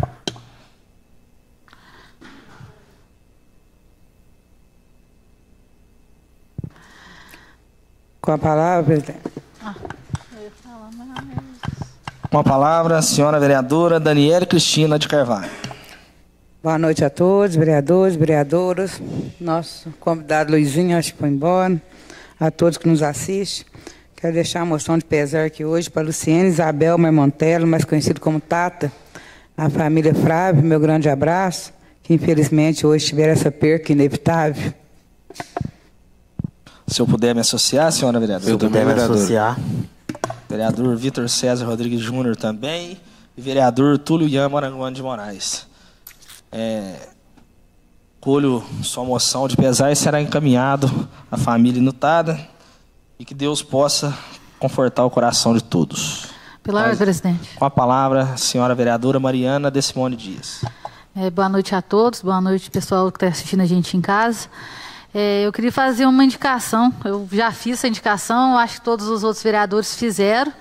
Com a palavra, presidente. Ah, eu ia falar mais. Com a palavra, a senhora vereadora Daniele Cristina de Carvalho. Boa noite a todos, vereadores, vereadoras. Nosso convidado Luizinho, acho que foi embora. A todos que nos assistem. Quero deixar a moção de pesar aqui hoje para Luciene Isabel Marmontello, mais conhecido como Tata, a família Flávio, meu grande abraço, que infelizmente hoje tiveram essa perca inevitável. Se eu puder me associar, senhora vereadora. Se eu puder me associar. Vereador Vitor César Rodrigues Júnior também, e vereador Túlio Ian Maranguane de Moraes. É, colho sua moção de pesar e será encaminhado à família enlutada. E que Deus possa confortar o coração de todos. Pela ordem, presidente. Com a palavra, a senhora vereadora Mariana de Simone Dias. É, boa noite a todos, boa noite, pessoal que está assistindo a gente em casa. É, eu queria fazer uma indicação, eu já fiz essa indicação, acho que todos os outros vereadores fizeram.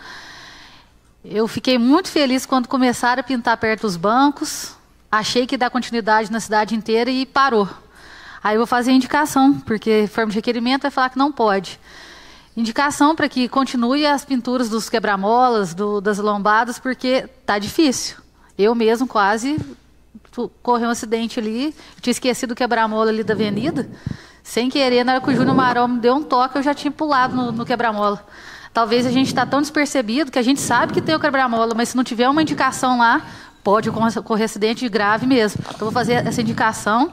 Eu fiquei muito feliz quando começaram a pintar perto dos bancos, achei que ia dar continuidade na cidade inteira e parou. Aí eu vou fazer a indicação, porque forma de requerimento vai falar que não pode. Indicação para que continue as pinturas dos quebra-molas, do, das lombadas, porque tá difícil. Eu mesmo quase corri um acidente ali, eu tinha esquecido o quebra-mola ali da avenida, sem querer, na hora que o Júnior Marol me deu um toque, eu já tinha pulado no, no quebra-mola. Talvez a gente está tão despercebido que a gente sabe que tem o quebra-mola, mas se não tiver uma indicação lá, pode ocorrer acidente grave mesmo. Então, vou fazer essa indicação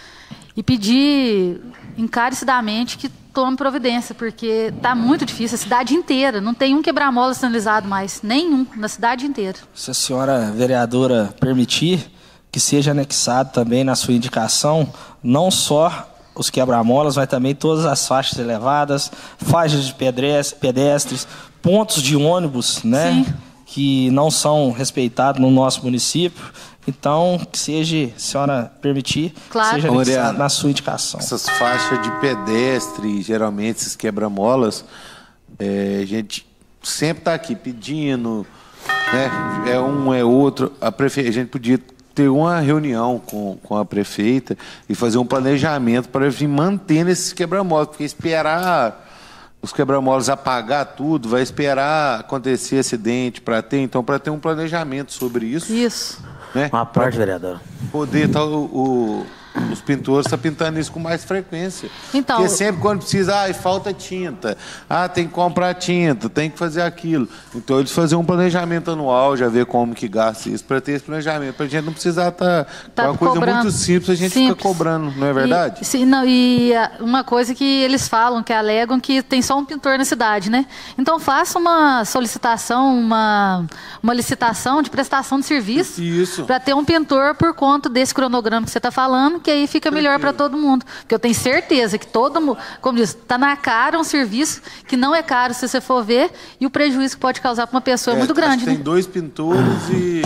e pedir encarecidamente que tome providência, porque está muito difícil, a cidade inteira, não tem um quebra-mola sinalizado mais, nenhum, na cidade inteira. Se a senhora vereadora permitir, que seja anexado também na sua indicação, não só os quebra-molas, mas também todas as faixas elevadas, faixas de pedestres, pontos de ônibus, né, Sim. que não são respeitados no nosso município. Então, que seja, se a senhora permitir, claro. seja anexado na sua indicação. Essas faixas de pedestre, geralmente esses quebra-molas, é, a gente sempre está aqui pedindo, né, é um, é outro. A, prefe... a gente podia ter uma reunião com, com a prefeita e fazer um planejamento para vir mantendo esses quebra-molas, porque esperar os quebra-molas apagar tudo, vai esperar acontecer acidente para ter, então, para ter um planejamento sobre isso. Isso. Né? Uma parte, vereador. Poder tá, o, o, os pintores estão tá pintando isso com mais frequência. Então, porque sempre quando precisa, ah, falta tinta, ah, tem que comprar tinta, tem que fazer aquilo. Então eles fazem um planejamento anual, já ver como que gasta isso, para ter esse planejamento, para a gente não precisar estar. Tá, tá é uma coisa cobrando. muito simples, a gente simples. fica cobrando, não é verdade? E, sim, não, e uma coisa que eles falam, que alegam que tem só um pintor na cidade, né? Então faça uma solicitação, uma, uma licitação de prestação de serviço para ter um pintor por conta desse cronograma que você está falando, que aí fica melhor para todo mundo. Porque eu tenho certeza que todo mundo, como diz, está na cara um serviço que não é caro se você for ver, e o prejuízo que pode causar para uma pessoa é, é muito grande. Tem né? dois pintores e.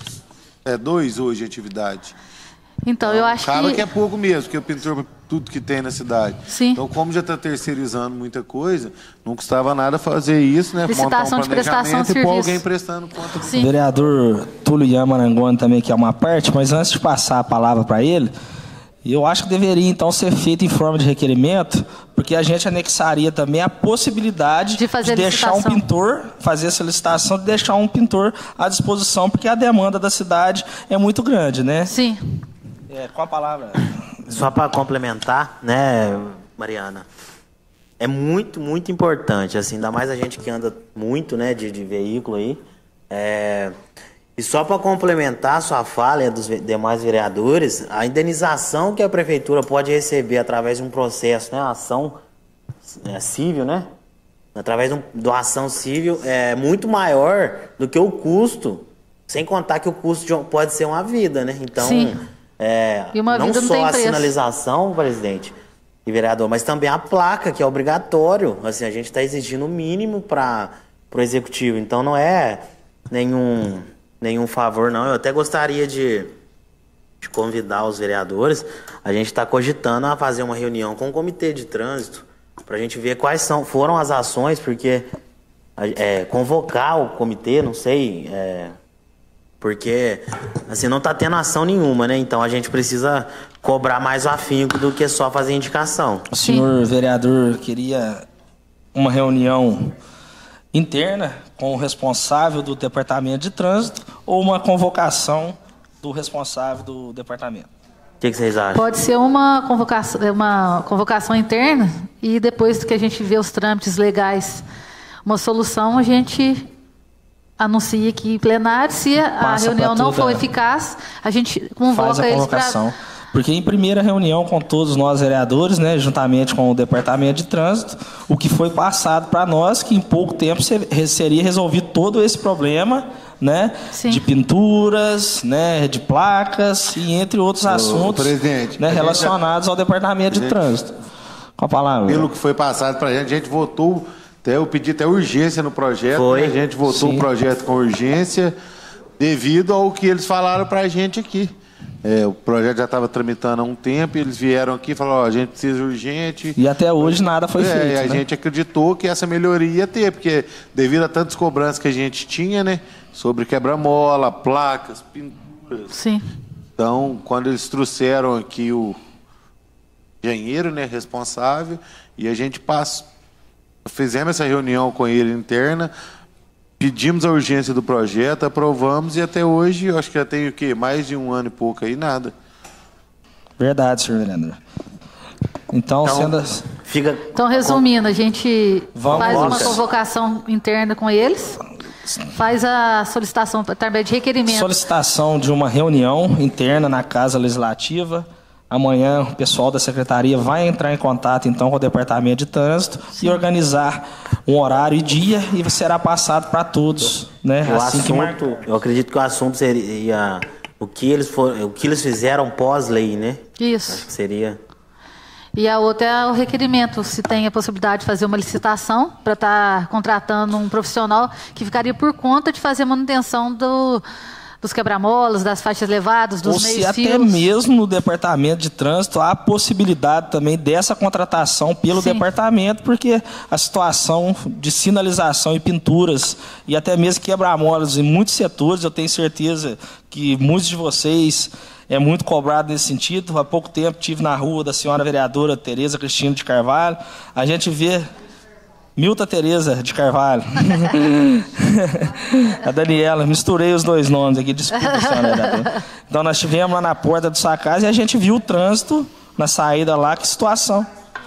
É dois hoje de atividade. Então, eu acho acaba que... que é pouco mesmo, porque o pintor, tudo que tem na cidade. Sim. Então, como já está terceirizando muita coisa, não custava nada fazer isso, né? Licitação montar um de prestação de e pôr serviço. alguém prestando conta. Sim. O vereador Túlio Ian Marangoni também, que é uma parte, mas antes de passar a palavra para ele, eu acho que deveria, então, ser feito em forma de requerimento, porque a gente anexaria também a possibilidade de, fazer de deixar um pintor, fazer essa licitação, de deixar um pintor à disposição, porque a demanda da cidade é muito grande, né? Sim. É, com a palavra. Só para complementar, né, Mariana? É muito, muito importante, assim, ainda mais a gente que anda muito, né, de, de veículo aí. É, E só para complementar a sua fala e a dos demais vereadores, a indenização que a prefeitura pode receber através de um processo, né, ação é, civil, né, através de, um, de uma ação civil é muito maior do que o custo, sem contar que o custo de, pode ser uma vida, né? Então, é, e uma não vida não só tem a preço. Sinalização, presidente e vereador, mas também a placa, que é obrigatório. Assim, a gente está exigindo o mínimo para o executivo. Então, não é nenhum, nenhum favor, não. Eu até gostaria de, de convidar os vereadores. A gente está cogitando a fazer uma reunião com o Comitê de Trânsito para a gente ver quais são, foram as ações, porque é, convocar o comitê, não sei, é, porque assim, não está tendo ação nenhuma, né? Então a gente precisa cobrar mais o afinco do que só fazer indicação. O senhor vereador queria uma reunião interna com o responsável do departamento de trânsito ou uma convocação do responsável do departamento? O que, que vocês acham? Pode ser uma convocação, uma convocação interna e depois que a gente vê os trâmites legais, uma solução, a gente anuncia aqui em plenário. Se a Passa reunião não toda- for eficaz, a gente Faz convoca a eles convocação. para... Porque em primeira reunião com todos nós vereadores, né, juntamente com o departamento de trânsito, o que foi passado para nós que em pouco tempo se- seria resolvido todo esse problema, né, Sim. de pinturas, né, de placas e entre outros assuntos, presidente, né, a gente relacionados ao departamento de gente- trânsito. Com a palavra. Pelo que foi passado para a gente, a gente votou, até eu pedi até urgência no projeto, Foi. né? A gente votou Sim. o projeto com urgência devido ao que eles falaram para a gente aqui. É, o projeto já estava tramitando há um tempo, e eles vieram aqui e falaram, ó, a gente precisa urgente. E até hoje nada foi É, feito. e a né? gente acreditou que essa melhoria ia ter, porque devido a tantas cobranças que a gente tinha, né, sobre quebra-mola, placas, pinturas. Sim. Então, quando eles trouxeram aqui o engenheiro, né, responsável, e a gente passou, fizemos essa reunião com ele interna, pedimos a urgência do projeto, aprovamos, e até hoje, eu acho que já tem o quê? Mais de um ano e pouco aí, nada. Verdade, senhor vereador. Então, Então, sendo assim, Fica Então, resumindo, a gente Vamos faz uma lá. convocação interna com eles, faz a solicitação através de requerimento. solicitação de uma reunião interna na Casa Legislativa. Amanhã o pessoal da secretaria vai entrar em contato então com o departamento de trânsito e organizar um horário e dia e será passado para todos, né? o Assim que mar- assunto, eu acredito que o assunto seria o que eles for, o que eles fizeram pós-lei, né? Isso. Acho que seria. E a outra é o requerimento, se tem a possibilidade de fazer uma licitação para estar contratando um profissional que ficaria por conta de fazer manutenção do, dos quebra-molas, das faixas levadas, dos ou se meios até fios. mesmo no departamento de trânsito há a possibilidade também dessa contratação pelo Sim. departamento, porque a situação de sinalização e pinturas e até mesmo quebra-molas em muitos setores, eu tenho certeza que muitos de vocês é muito cobrado nesse sentido. Há pouco tempo estive na rua da senhora vereadora Tereza Cristina de Carvalho, a gente vê Milta Tereza de Carvalho. A Daniela, misturei os dois nomes aqui, desculpa, senhora vereadora. Então nós estivemos lá na porta da sua casa e a gente viu o trânsito na saída lá, que situação.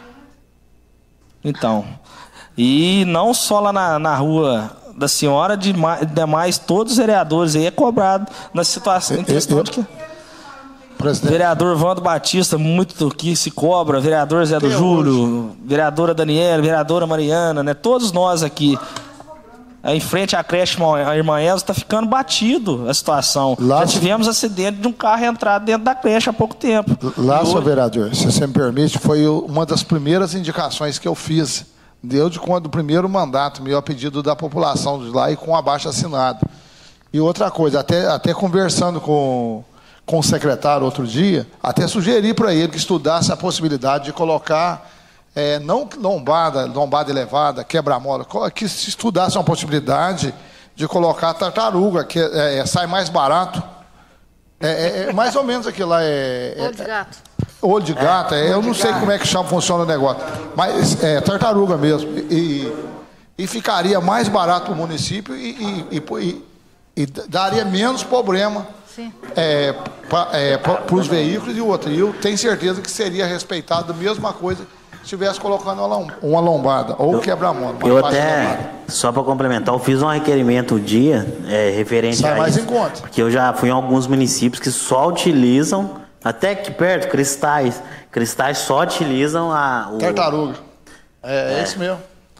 Então, e não só lá na, na rua da senhora, de mais, demais todos os vereadores aí é cobrado na situação, em questão de que... Presidente, Vereador Vando Batista, muito que se cobra, vereador Zé do Júlio, vereadora Daniela, vereadora Mariana, né? Todos nós aqui, aí em frente à creche a Irmã Elza, está ficando batido a situação. Lá- Já tivemos acidente de um carro entrar dentro da creche há pouco tempo. lá, E senhor hoje- vereador, se você me permite, foi o- uma das primeiras indicações que eu fiz, deu de quando o primeiro mandato meu a pedido da população de lá e com abaixo assinado. E outra coisa, até, até conversando com, com o secretário outro dia, até sugeri para ele que estudasse a possibilidade de colocar, é, não lombada, lombada elevada, quebra-mola, co- que se estudasse uma possibilidade de colocar tartaruga, que é, é, sai mais barato. É, é- é mais ou menos aquilo lá. É, é- Olho de gato. olho de gato, é, eu não sei como é que chama, funciona o negócio, mas é tartaruga mesmo. E, e ficaria mais barato para o município e, e, e, e- e daria menos problema Sim. para os veículos e outra. E eu tenho certeza que seria respeitado a mesma coisa estivesse colocando uma lombada ou quebra-mola. Eu até, só para complementar, eu fiz um requerimento um dia é, referente Sai a mais isso. em conta. Porque eu já fui em alguns municípios que só utilizam, até aqui perto, cristais. Cristais só utilizam a... O... Tartaruga. É, é, é isso mesmo.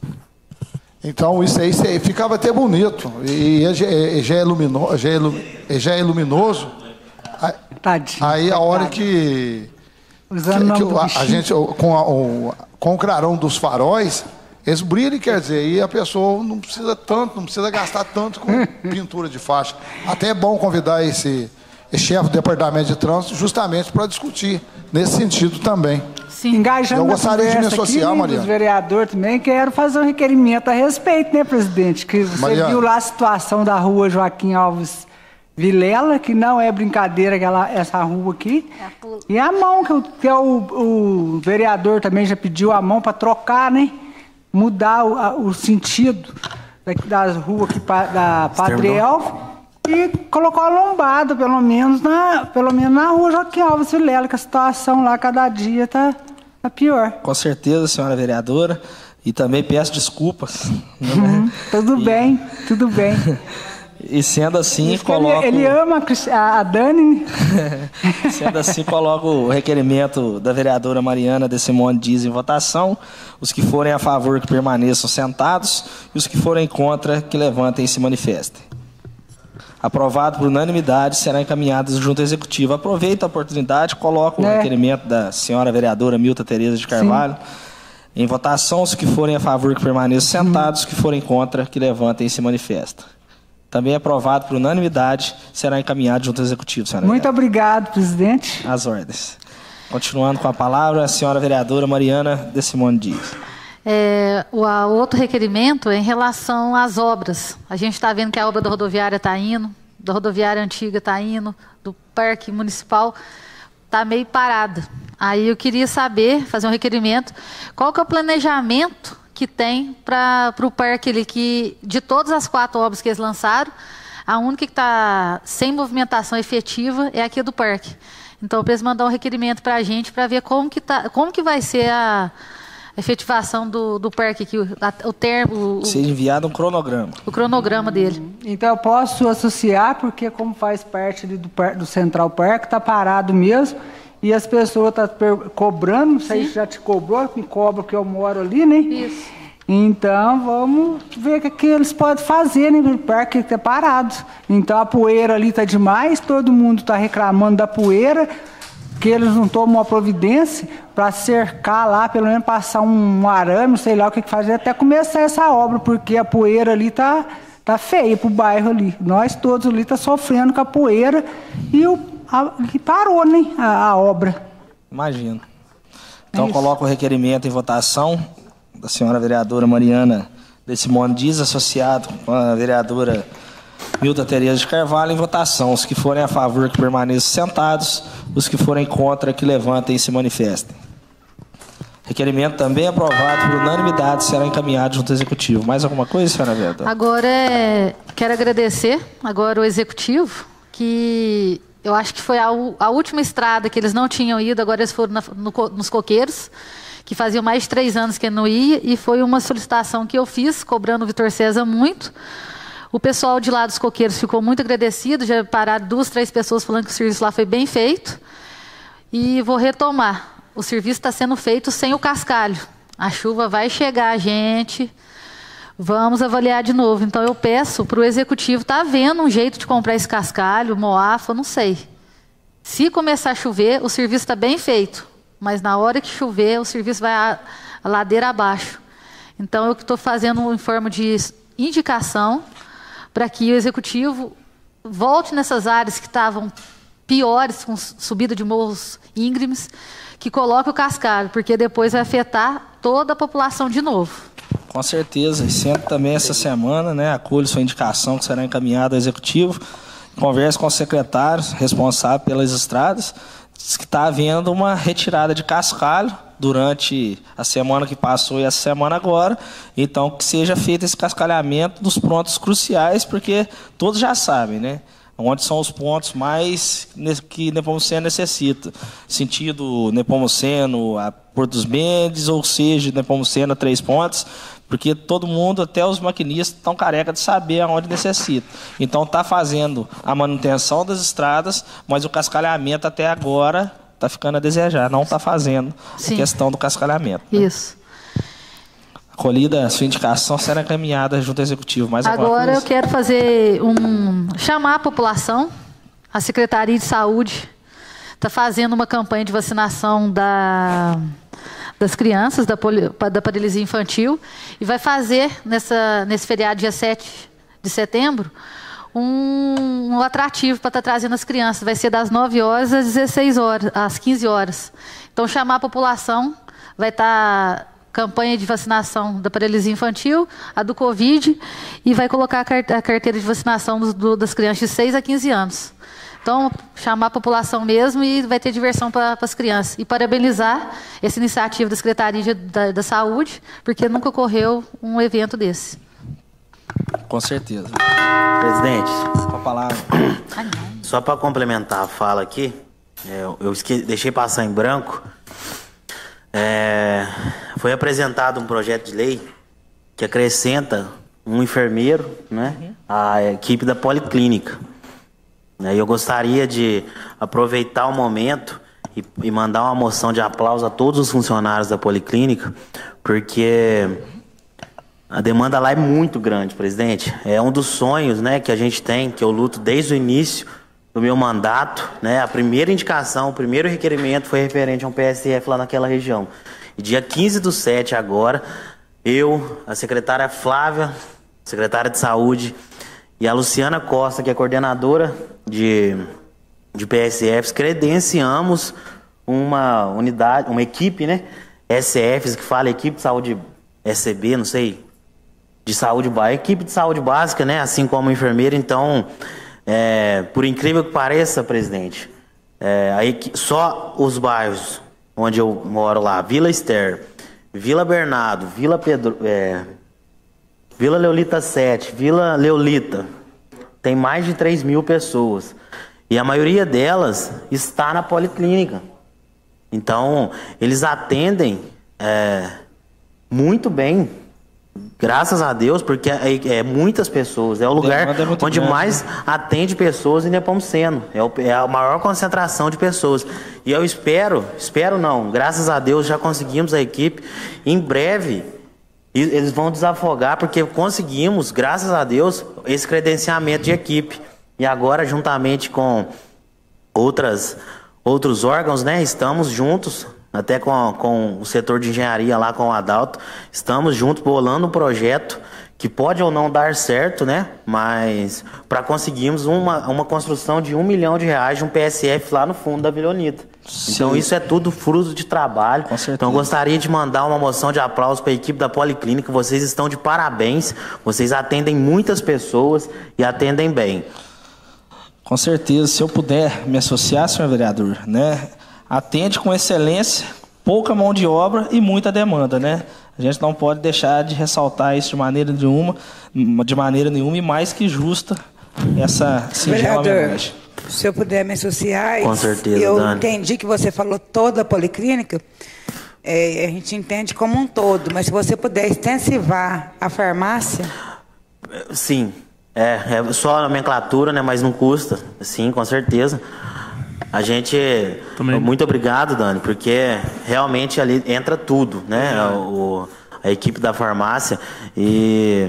Então, isso aí, isso aí ficava até bonito. E, e já, é, já, é lumino, já, é, já é luminoso. Tadinho. Aí, a hora que... Usando que, que a, a gente, com, a, o, com o clarão dos faróis, eles brilham, quer dizer, e a pessoa não precisa tanto, não precisa gastar tanto com pintura de faixa. Até é bom convidar esse, esse chefe do departamento de trânsito justamente para discutir nesse sentido também. Sim. Engajando eu gostaria de me associar, aqui, Mariana. Dos vereadores também, quero fazer um requerimento a respeito, né, presidente? Que você Mariana. viu lá a situação da rua Joaquim Alves Vilela, que não é brincadeira aquela, essa rua aqui. É a e a mão, que, o, que é o, o vereador também já pediu a mão para trocar, né? Mudar o, a, o sentido da, das ruas aqui pa, da Padre Elvio e colocou a lombada, pelo menos, na, pelo menos na rua Joaquim Alves Vilela, que a situação lá cada dia tá, tá pior. Com certeza, senhora vereadora. E também peço desculpas. Uhum, né? Tudo e... bem, tudo bem. E sendo assim, coloco... Ele, ele ama a Dani. Sendo assim, coloco o requerimento da vereadora Mariana de Simone Dias em votação. Os que forem a favor, que permaneçam sentados. E os que forem contra, que levantem e se manifestem. Aprovado por unanimidade, será encaminhado junto ao Executivo. Aproveito a oportunidade, coloco é. o requerimento da senhora vereadora Milta Tereza de Carvalho. Sim. Em votação, os que forem a favor, que permaneçam sentados. Os que forem contra, que levantem e se manifestem. Também aprovado por unanimidade, será encaminhado junto ao Executivo, senhora. Muito obrigado, presidente. As ordens. Continuando com a palavra, a senhora vereadora Mariana de Simone Dias. É, o a, outro requerimento é em relação às obras. A gente está vendo que a obra da rodoviária está indo, da rodoviária antiga está indo, do Parque Municipal está meio parada. Aí eu queria saber, fazer um requerimento, qual que é o planejamento que tem para o parque ali, que de todas as quatro obras que eles lançaram, a única que está sem movimentação efetiva é aqui do parque. Então, para eles mandar um requerimento para a gente, para ver como que, tá, como que vai ser a efetivação do, do parque aqui, o, a, o termo... O, ser enviado um cronograma. O cronograma dele. Então, eu posso associar, porque como faz parte ali do, do Central Park, está parado mesmo, e as pessoas estão tá cobrando, não sei se já te cobrou, me cobra que eu moro ali, né? Isso. Então, vamos ver o que, que eles podem fazer, né? O parque está parado. Então, a poeira ali está demais, todo mundo está reclamando da poeira, que eles não tomam uma providência para cercar lá, pelo menos passar um arame, sei lá o que, que fazer, até começar essa obra, porque a poeira ali está tá feia para o bairro ali. Nós todos ali estamos sofrendo com a poeira e o que parou, né, a, a obra. Imagino. Então, é coloco o requerimento em votação da senhora vereadora Mariana de Simone Dias, associado com a vereadora Milta Tereza de Carvalho, em votação. Os que forem a favor, que permaneçam sentados. Os que forem contra, que levantem e se manifestem. Requerimento também aprovado por unanimidade, será encaminhado junto ao Executivo. Mais alguma coisa, senhora vereadora? Agora, é, quero agradecer agora o Executivo, que... eu acho que foi a, a última estrada que eles não tinham ido, agora eles foram na, no, nos coqueiros, que faziam mais de três anos que não ia, e foi uma solicitação que eu fiz, cobrando o Vitor César muito. O pessoal de lá dos coqueiros ficou muito agradecido, já pararam duas, três pessoas falando que o serviço lá foi bem feito. E vou retomar. O serviço está sendo feito sem o cascalho. A chuva vai chegar, gente. Vamos avaliar de novo. Então, eu peço para o Executivo, está vendo um jeito de comprar esse cascalho, moafa, não sei. Se começar a chover, o serviço está bem feito. Mas na hora que chover, o serviço vai a, a ladeira abaixo. Então, eu estou fazendo em forma de indicação para que o Executivo volte nessas áreas que estavam piores, com subida de morros íngremes, que coloque o cascalho, porque depois vai afetar toda a população de novo. Com certeza, e sendo também essa semana, né, acolho sua indicação que será encaminhada ao Executivo, converse com os secretários responsáveis pelas estradas, diz que está havendo uma retirada de cascalho durante a semana que passou e essa semana agora, então que seja feito esse cascalhamento dos pontos cruciais, porque todos já sabem, né? Onde são os pontos mais que Nepomuceno necessita. Sentido Nepomuceno, a Porto dos Mendes, ou seja, Nepomuceno, Três Pontes, porque todo mundo, até os maquinistas, estão careca de saber aonde necessita. Então está fazendo a manutenção das estradas, mas o cascalhamento até agora está ficando a desejar, não está fazendo Sim. a questão do cascalhamento. Né? Isso. Acolhida a sua indicação, será encaminhada junto ao Executivo. Mais Agora eu quero fazer um... chamar a população, a Secretaria de Saúde está fazendo uma campanha de vacinação da, das crianças, da, poli, da paralisia infantil, e vai fazer, nessa, nesse feriado, dia sete de setembro, um, um atrativo para estar tá trazendo as crianças. Vai ser das nove horas às dezesseis horas, às quinze horas. Então, chamar a população, vai estar... Tá campanha de vacinação da paralisia infantil, a do Covid, e vai colocar a carteira de vacinação do, do, das crianças de seis a quinze anos. Então, chamar a população mesmo e vai ter diversão para as crianças. E parabenizar essa iniciativa da Secretaria de, da, da Saúde, porque nunca ocorreu um evento desse. Com certeza. Presidente, com a palavra. Só para complementar a fala aqui, eu, eu esque, deixei passar em branco. É, foi apresentado um projeto de lei que acrescenta um enfermeiro, né, uhum. à equipe da Policlínica. E eu gostaria de aproveitar o momento e, e mandar uma moção de aplauso a todos os funcionários da Policlínica, porque a demanda lá é muito grande, presidente. É um dos sonhos, né, que a gente tem, que eu luto desde o início do meu mandato, né? A primeira indicação, o primeiro requerimento foi referente a um P S F lá naquela região. E dia quinze do sete agora, eu, a secretária Flávia, secretária de Saúde, e a Luciana Costa, que é coordenadora de, de P S Fs, credenciamos uma unidade, uma equipe, né? S Fs, que fala Equipe de Saúde S C B, não sei, de saúde básica, equipe de saúde básica, né? Assim como enfermeira. Então, É, por incrível que pareça, presidente, é, aí só os bairros onde eu moro lá, Vila Ester, Vila Bernardo, Vila Pedro, é, Vila Leolita sete, Vila Leolita, tem mais de três mil pessoas. E a maioria delas está na Policlínica. Então, eles atendem é, muito bem. Graças a Deus, porque é, é muitas pessoas. É o lugar é onde grande, mais né? atende pessoas em Nepomuceno. É, o, é a maior concentração de pessoas. E eu espero, espero não, graças a Deus já conseguimos a equipe. Em breve, eles vão desafogar, porque conseguimos, graças a Deus, esse credenciamento de equipe. E agora, juntamente com outras, outros órgãos, né, estamos juntos... Até com, com o setor de engenharia lá, com o Adalto, estamos juntos bolando um projeto que pode ou não dar certo, né? Mas para conseguirmos uma, uma construção de um milhão de reais de um P S F lá no fundo da Vila Unita. Então isso é tudo fruto de trabalho. Então gostaria de mandar uma moção de aplauso para a equipe da Policlínica. Vocês estão de parabéns. Vocês atendem muitas pessoas e atendem bem. Com certeza, se eu puder me associar, senhor vereador, né? Atende com excelência, pouca mão de obra e muita demanda, né? A gente não pode deixar de ressaltar isso de maneira nenhuma, de maneira nenhuma e mais que justa essa singela homenagem. Se eu puder me associar, com certeza, eu Dani. Entendi que você falou toda a Policlínica, é, a gente entende como um todo, mas se você puder extensivar a farmácia... Sim, é, é só a nomenclatura, né? Mas não custa, sim, com certeza. A gente... Também. Muito obrigado, Dani, porque realmente ali entra tudo, né? O, a equipe da farmácia. E,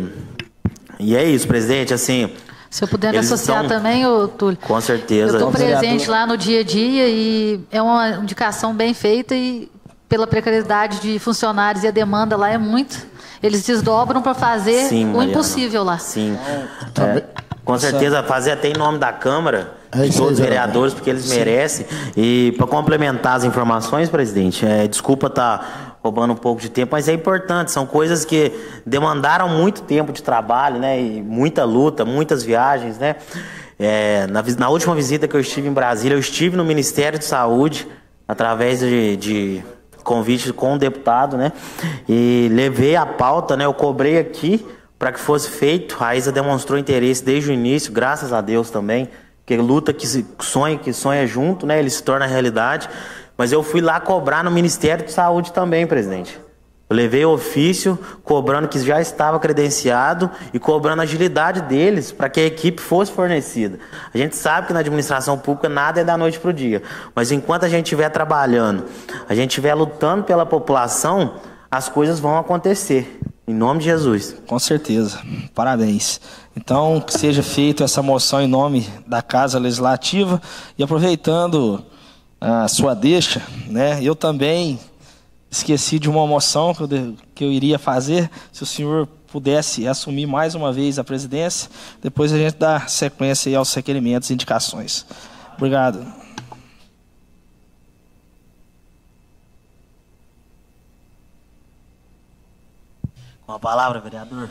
e é isso, presidente, assim... Se eu puder me associar estão... também, ô, Túlio. Com certeza. Eu estou presente lá no dia a dia e é uma indicação bem feita e pela precariedade de funcionários e a demanda lá é muito. Eles desdobram para fazer Sim, o Mariana. impossível lá. Sim. É, com certeza, fazer até em nome da Câmara... É de todos os vereadores, porque eles Sim. merecem. E para complementar as informações, presidente, é, desculpa estar tá roubando um pouco de tempo, mas é importante, são coisas que demandaram muito tempo de trabalho, né? E muita luta, muitas viagens, né? É, na, na última visita que eu estive em Brasília, eu estive no Ministério de Saúde, através de, de convite com o deputado, né? E levei a pauta, né? Eu cobrei aqui para que fosse feito. A Isa demonstrou interesse desde o início, graças a Deus também. Que luta, que sonha, que sonha junto, né? Ele se torna realidade. Mas eu fui lá cobrar no Ministério de Saúde também, presidente. Eu levei ofício cobrando que já estava credenciado e cobrando a agilidade deles para que a equipe fosse fornecida. A gente sabe que na administração pública nada é da noite para o dia, mas enquanto a gente estiver trabalhando, a gente estiver lutando pela população, as coisas vão acontecer. Em nome de Jesus. Com certeza. Parabéns. Então, que seja feita essa moção em nome da Casa Legislativa e aproveitando a sua deixa, né, eu também esqueci de uma moção que eu, que eu iria fazer, se o senhor pudesse assumir mais uma vez a presidência, depois a gente dá sequência aí aos requerimentos e indicações. Obrigado. Com a palavra, vereador.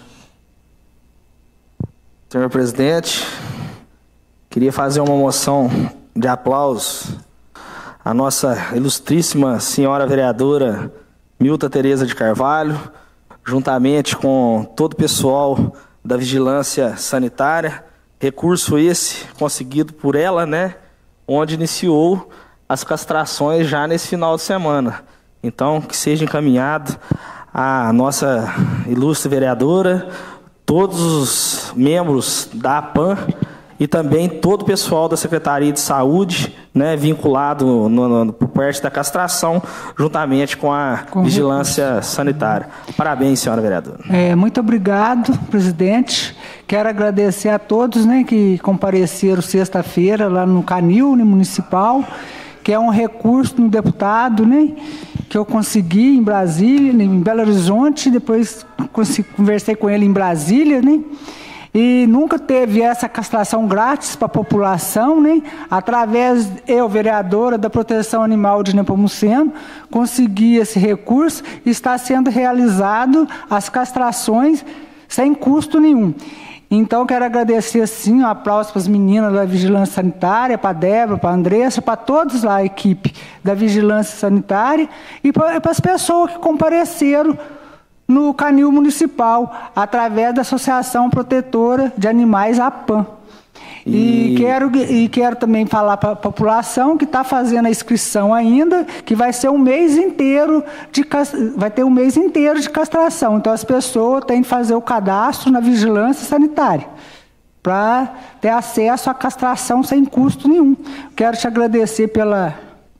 Senhor presidente, queria fazer uma moção de aplausos à nossa ilustríssima senhora vereadora Milta Tereza de Carvalho, juntamente com todo o pessoal da Vigilância Sanitária, recurso esse conseguido por ela, né, onde iniciou as castrações já nesse final de semana. Então, que seja encaminhado a nossa ilustre vereadora, todos os membros da APAN e também todo o pessoal da Secretaria de Saúde, né, vinculado no, no, por parte da castração, juntamente com a com Vigilância recurso. Sanitária. Parabéns, senhora vereadora. É, muito obrigado, presidente. Quero agradecer a todos, né, que compareceram sexta-feira lá no Canil, né, municipal, que é um recurso do deputado, né, que eu consegui em Brasília, em Belo Horizonte, depois conversei com ele em Brasília, né, e nunca teve essa castração grátis para a população, né? Através, eu, vereadora da Proteção Animal de Nepomuceno, consegui esse recurso e está sendo realizado as castrações sem custo nenhum. Então, quero agradecer, sim, um aplauso para as meninas da Vigilância Sanitária, para a Débora, para a Andressa, para todos lá, a equipe da Vigilância Sanitária e para, para as pessoas que compareceram no Canil Municipal, através da Associação Protetora de Animais, APAN. E, e, quero, e quero também falar para a população que está fazendo a inscrição ainda, que vai ser um mês inteiro de, vai ter um mês inteiro de castração. Então, as pessoas têm que fazer o cadastro na Vigilância Sanitária para ter acesso à castração sem custo nenhum. Quero te agradecer pela...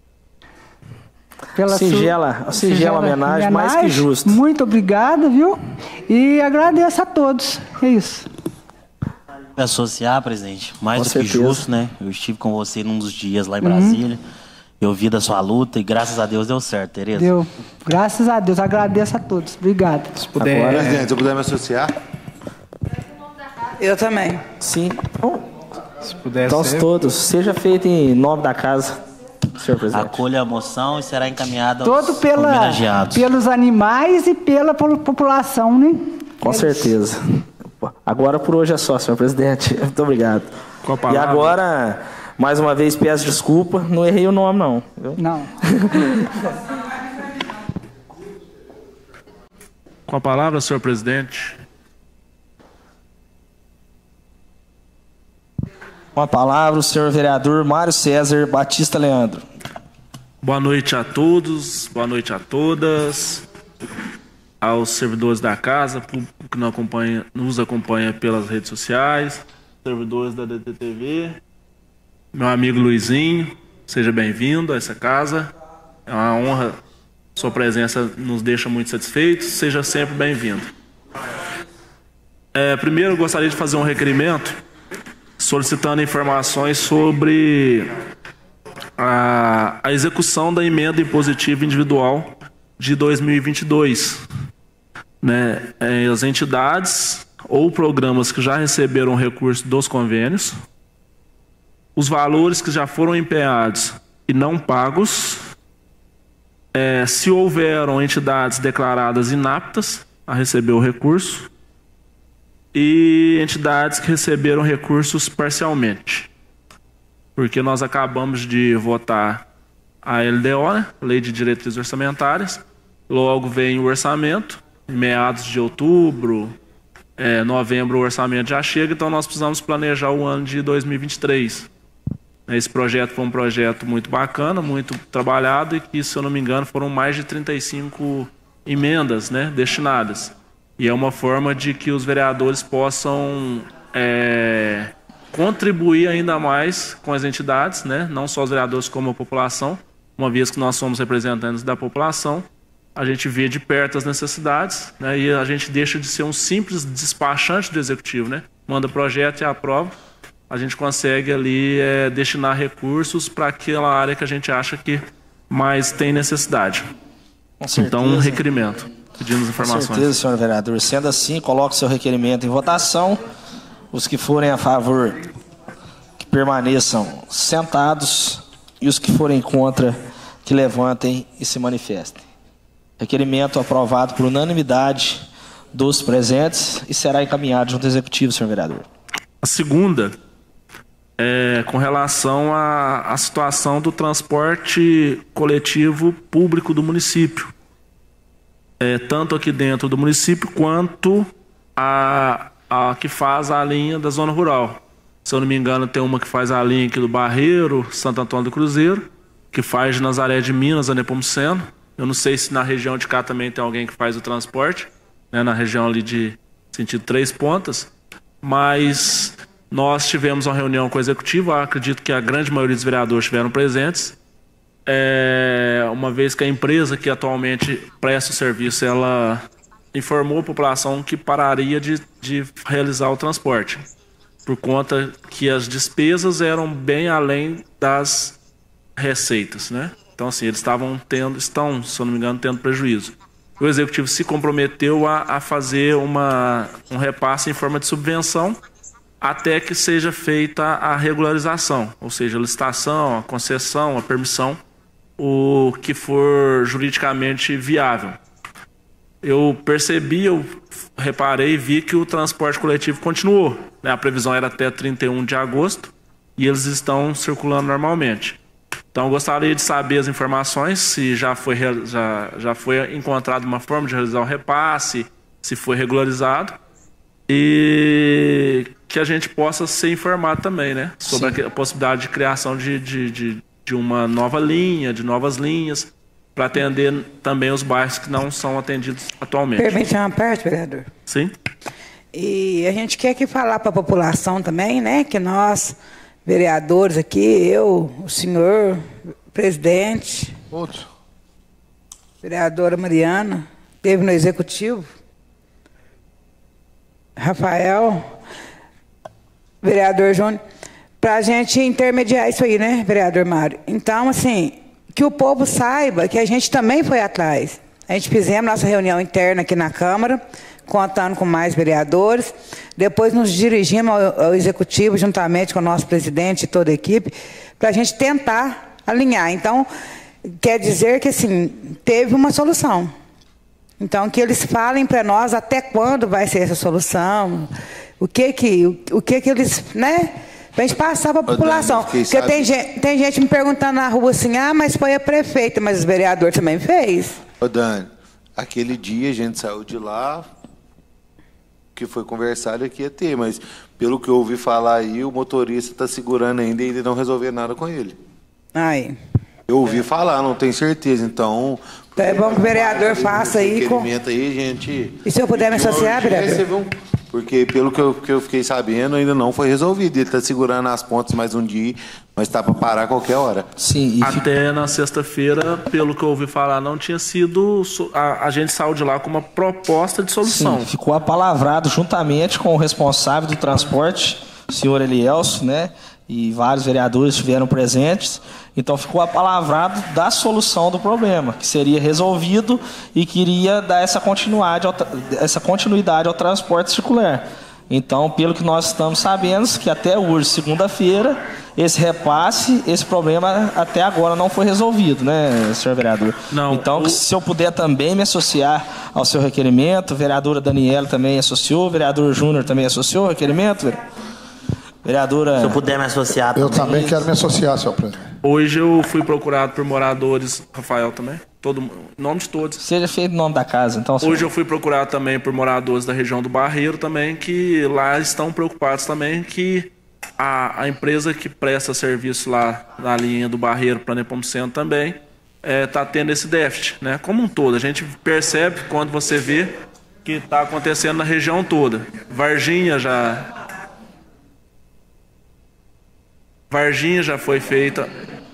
Pela singela, sua, singela, singela homenagem, homenagem, mais que justo. Muito obrigada, viu? E agradeço a todos. É isso. Me associar, presidente, mais com do certeza. Que justo, né? Eu estive com você num dos dias lá em Brasília. Uhum. Eu vi da sua luta e graças a Deus deu certo, Tereza. Deu. Graças a Deus. Agradeço a todos. Obrigado. Se puder, Agora, presidente, se eu puder me associar. Eu também. Sim. Então, se puder então ser... todos. Seja feito em nome da casa. Senhor presidente. Acolha a moção e será encaminhada aos Todo pela, homenageados. Pelos animais e pela população, né? Com é certeza. Isso. Agora por hoje é só, senhor presidente. Muito obrigado. E agora, mais uma vez, peço desculpa. Não errei o nome, não. Viu? Não. Com a palavra, senhor presidente. Com a palavra, o senhor vereador Mário César Batista Leandro. Boa noite a todos, boa noite a todas, aos servidores da casa, público que nos acompanha, nos acompanha pelas redes sociais, servidores da D T T V, meu amigo Luizinho, seja bem-vindo a essa casa, é uma honra, sua presença nos deixa muito satisfeitos, seja sempre bem-vindo. É, primeiro, eu gostaria de fazer um requerimento solicitando informações sobre a, a execução da emenda impositiva individual de dois mil e vinte e dois. Né? É, as entidades ou programas que já receberam recurso dos convênios, os valores que já foram empenhados e não pagos, é, se houveram entidades declaradas inaptas a receber o recurso, e entidades que receberam recursos parcialmente. Porque nós acabamos de votar a L D O, né? Lei de Diretrizes Orçamentárias, logo vem o orçamento, em meados de outubro, é, novembro o orçamento já chega, então nós precisamos planejar o ano de dois mil e vinte e três. Esse projeto foi um projeto muito bacana, muito trabalhado e que, se eu não me engano, foram mais de trinta e cinco emendas, né, destinadas. E é uma forma de que os vereadores possam é, contribuir ainda mais com as entidades, né, não só os vereadores como a população, uma vez que nós somos representantes da população. A gente vê de perto as necessidades, né, e a gente deixa de ser um simples despachante do executivo, né, manda projeto e aprova. A gente consegue ali é, destinar recursos para aquela área que a gente acha que mais tem necessidade. Então, um requerimento, pedindo as informações. Com certeza, senhor vereador. Sendo assim, coloque seu requerimento em votação. Os que forem a favor, que permaneçam sentados, e os que forem contra, que levantem e se manifestem. Requerimento aprovado por unanimidade dos presentes e será encaminhado junto ao executivo, senhor vereador. A segunda é com relação à, à situação do transporte coletivo público do município. É, tanto aqui dentro do município quanto a, a que faz a linha da zona rural. Se eu não me engano, tem uma que faz a linha aqui do Barreiro, Santo Antônio do Cruzeiro, que faz de Nazaré de Minas a Nepomuceno. Eu não sei se na região de cá também tem alguém que faz o transporte, né, na região ali de sentido Três Pontas, mas nós tivemos uma reunião com o executivo, acredito que a grande maioria dos vereadores estiveram presentes, é, uma vez que a empresa que atualmente presta o serviço, ela informou a população que pararia de, de realizar o transporte, por conta que as despesas eram bem além das receitas, né? Então, assim, eles estavam tendo, estão, se eu não me engano, tendo prejuízo. O executivo se comprometeu a, a fazer uma, um repasse em forma de subvenção até que seja feita a regularização, ou seja, a licitação, a concessão, a permissão, o que for juridicamente viável. Eu percebi, eu reparei e vi que o transporte coletivo continuou, né? A previsão era até trinta e um de agosto e eles estão circulando normalmente. Então, eu gostaria de saber as informações, se já foi, já, já foi encontrada uma forma de realizar o repasse, se foi regularizado, e que a gente possa ser informado também, né, sobre Sim. a possibilidade de criação de, de, de, de uma nova linha, de novas linhas, para atender também os bairros que não são atendidos atualmente. Permite uma parte, vereador? Sim. E a gente quer que falar para a população também, né, que nós... vereadores aqui, eu, o senhor, presidente, Outro. vereadora Mariana, teve no executivo, Rafael, vereador Júnior, para a gente intermediar isso aí, né, vereador Mário? Então, assim, que o povo saiba que a gente também foi atrás. A gente fizemos nossa reunião interna aqui na Câmara, contando com mais vereadores. Depois nos dirigimos ao, ao executivo, juntamente com o nosso presidente e toda a equipe, para a gente tentar alinhar. Então, quer dizer que, assim, teve uma solução. Então, que eles falem para nós até quando vai ser essa solução, o que que, o, o que, que eles, né, para a gente passar para a população. Porque sabe... tem, gente, tem gente me perguntando na rua assim, ah, mas foi a prefeita, mas o vereador também fez. Ô, Dani, aquele dia a gente saiu de lá, que foi conversado aqui ia ter, mas pelo que eu ouvi falar aí, o motorista está segurando ainda e ainda não resolveu nada com ele. Aí. Eu ouvi falar, não tenho certeza, então... Então é bom que o vereador faça aí... Com... aí, gente... E se eu puder me associar, vereador? Porque pelo que eu, que eu fiquei sabendo, ainda não foi resolvido. Ele está segurando as pontas mais um dia, mas está para parar a qualquer hora. Sim. E até na sexta-feira, pelo que eu ouvi falar, não tinha sido... A, a gente saiu de lá com uma proposta de solução. Sim, ficou apalavrado juntamente com o responsável do transporte, o senhor Elielso, né? E vários vereadores estiveram presentes. Então ficou apalavrado da solução do problema, que seria resolvido e que iria dar essa continuidade ao, essa continuidade ao transporte circular. Então, pelo que nós estamos sabendo, que até hoje, segunda-feira, esse repasse, esse problema até agora não foi resolvido, né, senhor vereador? Não. Então, o... se eu puder também me associar ao seu requerimento, a vereadora Daniela também associou, o vereador Júnior também associou o requerimento, vereador? Vereadora... Se eu puder me associar Eu também. também quero me associar, senhor presidente. Hoje eu fui procurado por moradores, Rafael também, todo, nome de todos. Seja feito o nome da casa, então... Senhor. Hoje eu fui procurado também por moradores da região do Barreiro também, que lá estão preocupados também, que a, a empresa que presta serviço lá na linha do Barreiro para Nepomuceno também está é, tendo esse déficit, né? Como um todo, a gente percebe quando você vê que está acontecendo na região toda. Varginha já Varginha já foi feita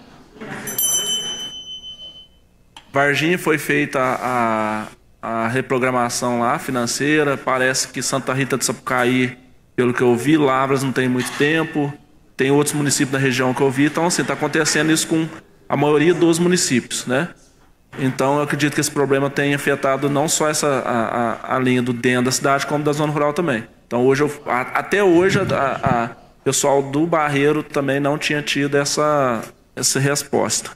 Varginha foi feita a, a reprogramação lá financeira. Parece que Santa Rita de Sapucaí, pelo que eu vi, Lavras não tem muito tempo, tem outros municípios da região que eu vi, então assim, está acontecendo isso com a maioria dos municípios, né? Então eu acredito que esse problema tem afetado não só essa, a, a, a linha do dentro da cidade, como da zona rural também. Então hoje, eu, a, até hoje, a, o pessoal do Barreiro também não tinha tido essa, essa resposta.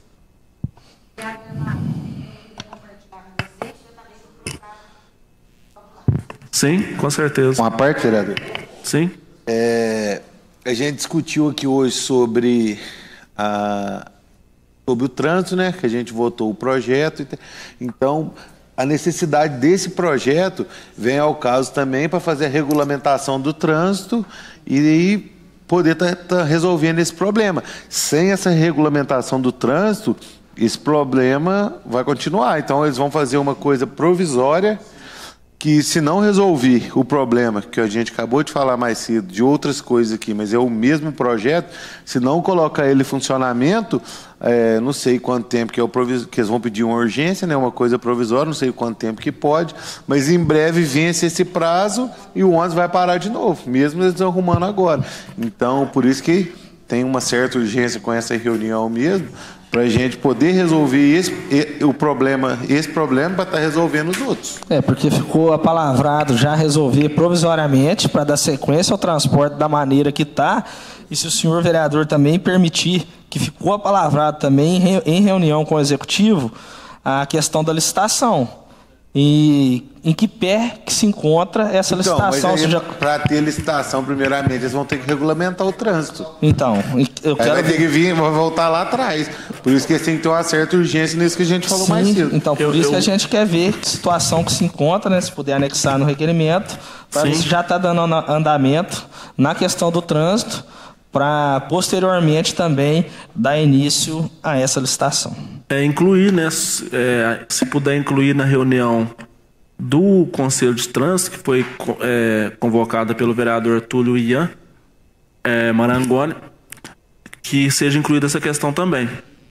Sim, com certeza. Uma parte, vereador? Sim. É, a gente discutiu aqui hoje sobre, a, sobre o trânsito, né? Que a gente votou o projeto. Então, a necessidade desse projeto vem ao caso também para fazer a regulamentação do trânsito e poder estar tá, tá resolvendo esse problema. Sem essa regulamentação do trânsito, esse problema vai continuar. Então, eles vão fazer uma coisa provisória que, se não resolver o problema, que a gente acabou de falar mais cedo, de outras coisas aqui, mas é o mesmo projeto, se não colocar ele em funcionamento, é, não sei quanto tempo que, é o provis... que eles vão pedir uma urgência, né, uma coisa provisória, não sei quanto tempo que pode, mas em breve vence esse prazo e o ônibus vai parar de novo, mesmo eles arrumando agora. Então, por isso que tem uma certa urgência com essa reunião mesmo, para a gente poder resolver esse, o problema, esse problema para estar resolvendo os outros. É, porque ficou apalavrado já resolver provisoriamente para dar sequência ao transporte da maneira que está, e se o senhor vereador também permitir, que ficou apalavrado também em reunião com o executivo, a questão da licitação. E em que pé que se encontra essa então, licitação? Seja... Para ter licitação, primeiramente, eles vão ter que regulamentar o trânsito. Então, eu quero... Aí vai ter que vir, vai voltar lá atrás. Por isso que eles têm que ter uma certa urgência nisso que a gente falou. Sim, mais cedo. Então, por eu, isso eu... que a gente quer ver que situação que se encontra, né, se puder anexar no requerimento, para ver se já está dando andamento na questão do trânsito, para posteriormente também dar início a essa licitação. É incluir, né, é, se puder incluir na reunião do Conselho de Trânsito, que foi é, convocada pelo vereador Túlio Ian é, Marangoni, que seja incluída essa questão também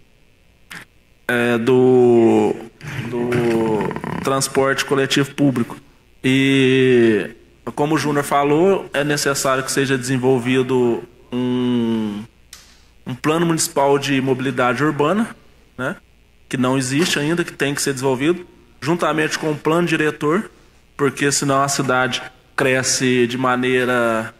é, do, do transporte coletivo público. E, como o Júnior falou, é necessário que seja desenvolvido um, um plano municipal de mobilidade urbana, né, que não existe ainda, que tem que ser desenvolvido, juntamente com o plano diretor, porque senão a cidade cresce de maneira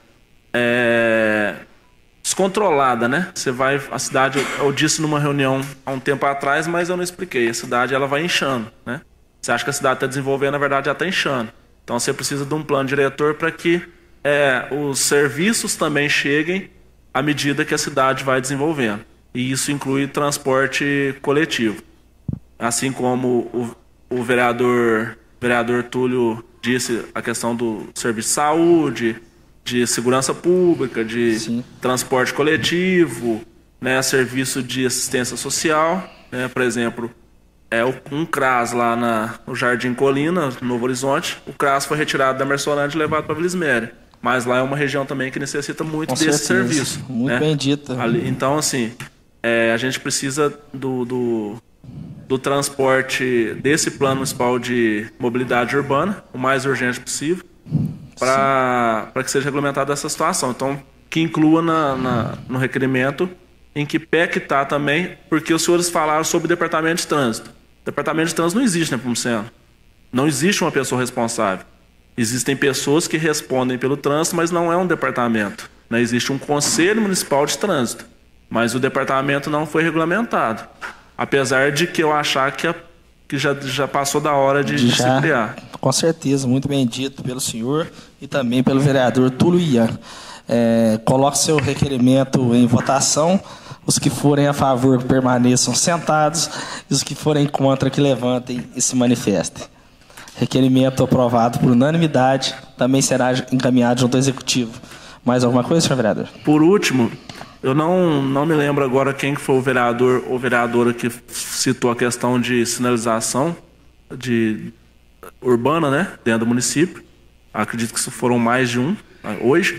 é, descontrolada, né? Você vai, a cidade, eu disse numa reunião há um tempo atrás, mas eu não expliquei, a cidade ela vai inchando, né? Você acha que a cidade está desenvolvendo, na verdade já está inchando. Então você precisa de um plano diretor para que é, os serviços também cheguem à medida que a cidade vai desenvolvendo. E isso inclui transporte coletivo. Assim como o, o vereador, vereador Túlio disse, a questão do serviço de saúde, de segurança pública, de Sim. transporte coletivo, né, serviço de assistência social, né, por exemplo, é um CRAS lá na, no Jardim Colina, no Novo Horizonte. O CRAS foi retirado da Mersolândia e levado para Vila Isméria. Mas lá é uma região também que necessita muito Com desse certeza. serviço. Muito né? bem dito. Ali, então, assim, é, a gente precisa do, do, do transporte desse plano municipal de mobilidade urbana, o mais urgente possível, para que seja regulamentada essa situação. Então, que inclua na, na, no requerimento em que pé que está também, porque os senhores falaram sobre o departamento de trânsito. O departamento de trânsito não existe, né, Nepomuceno? Não existe uma pessoa responsável. Existem pessoas que respondem pelo trânsito, mas não é um departamento. Né? Existe um Conselho Municipal de Trânsito, mas o departamento não foi regulamentado. Apesar de que eu achar que, a, que já, já passou da hora de, de se criar. Com certeza, muito bem dito pelo senhor e também pelo vereador Túlio Ian. É, coloque seu requerimento em votação. Os que forem a favor permaneçam sentados e os que forem contra que levantem e se manifestem. Requerimento aprovado por unanimidade, também será encaminhado junto ao Executivo. Mais alguma coisa, senhor vereador? Por último, eu não, não me lembro agora quem que foi o vereador ou vereadora que citou a questão de sinalização de, urbana, né, dentro do município. Acredito que foram mais de um hoje.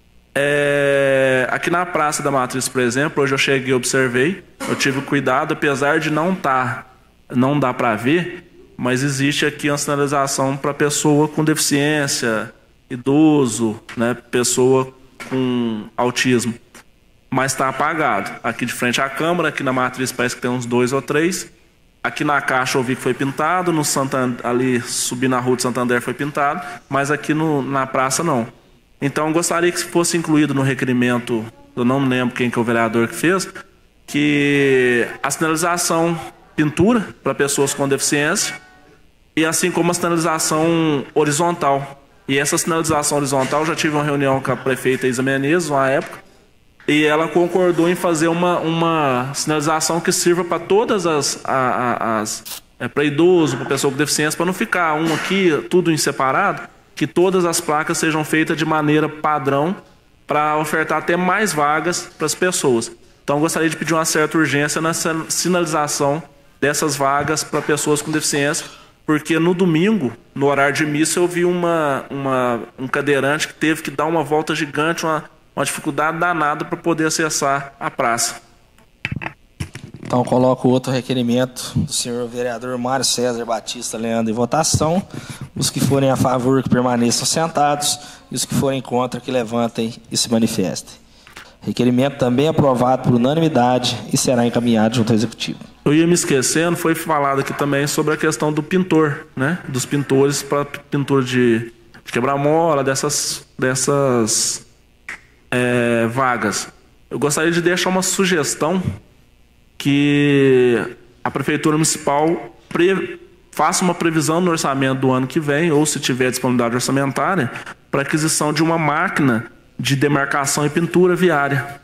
É, aqui na Praça da Matriz, por exemplo, hoje eu cheguei e observei, eu tive cuidado, apesar de não tá, não dá para ver, mas existe aqui uma sinalização para pessoa com deficiência, idoso, né, pessoa com autismo, mas está apagado. Aqui de frente à Câmara, aqui na Matriz parece que tem uns dois ou três. Aqui na Caixa eu vi que foi pintado, no Santander, ali subindo na Rua de Santander foi pintado, mas aqui no, na praça não. Então eu gostaria que fosse incluído no requerimento, eu não me lembro quem que é o vereador que fez, que a sinalização pintura para pessoas com deficiência e assim como a sinalização horizontal. E essa sinalização horizontal, eu já tive uma reunião com a prefeita Isa Menezes, na época, e ela concordou em fazer uma, uma sinalização que sirva para todas as... as, as é, para idoso, para pessoa com deficiência, para não ficar um aqui, tudo em separado, que todas as placas sejam feitas de maneira padrão para ofertar até mais vagas para as pessoas. Então, eu gostaria de pedir uma certa urgência na sinalização dessas vagas para pessoas com deficiência, porque no domingo, no horário de missa, eu vi uma, uma, um cadeirante que teve que dar uma volta gigante, uma, uma dificuldade danada para poder acessar a praça. Então, coloco outro requerimento do senhor vereador Mário César Batista Leandro em votação. Os que forem a favor, que permaneçam sentados, e os que forem contra, que levantem e se manifestem. Requerimento também aprovado por unanimidade e será encaminhado junto ao Executivo. Eu ia me esquecendo, foi falado aqui também sobre a questão do pintor, né? Dos pintores para pintura de, de quebra-mola, dessas, dessas é, vagas. Eu gostaria de deixar uma sugestão que a Prefeitura Municipal pre, faça uma previsão no orçamento do ano que vem, ou se tiver disponibilidade orçamentária, para aquisição de uma máquina de demarcação e pintura viária.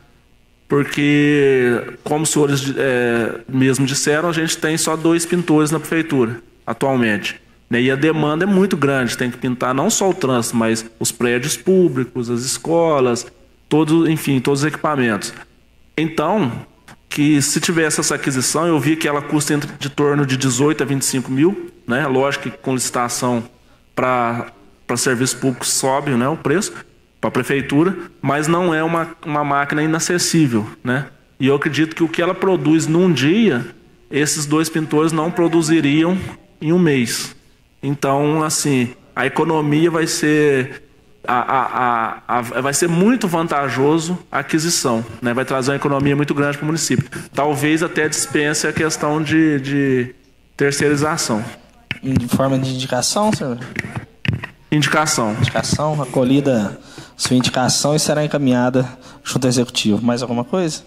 Porque, como os senhores é, mesmo disseram, a gente tem só dois pintores na Prefeitura, atualmente. E a demanda é muito grande, tem que pintar não só o trânsito, mas os prédios públicos, as escolas, todo, enfim, todos os equipamentos. Então, que se tivesse essa aquisição, eu vi que ela custa entre, de torno de dezoito a vinte e cinco mil, né? Lógico que com licitação para serviço público sobe, né, o preço para a prefeitura, mas não é uma, uma máquina inacessível, né? E eu acredito que o que ela produz num dia, esses dois pintores não produziriam em um mês. Então, assim, a economia vai ser... A, a, a, a, vai ser muito vantajoso a aquisição, né? Vai trazer uma economia muito grande para o município. Talvez até dispense a questão de, de terceirização. Em forma de indicação, senhor? Indicação. Indicação, acolhida sua indicação e será encaminhada junto ao Executivo. Mais alguma coisa?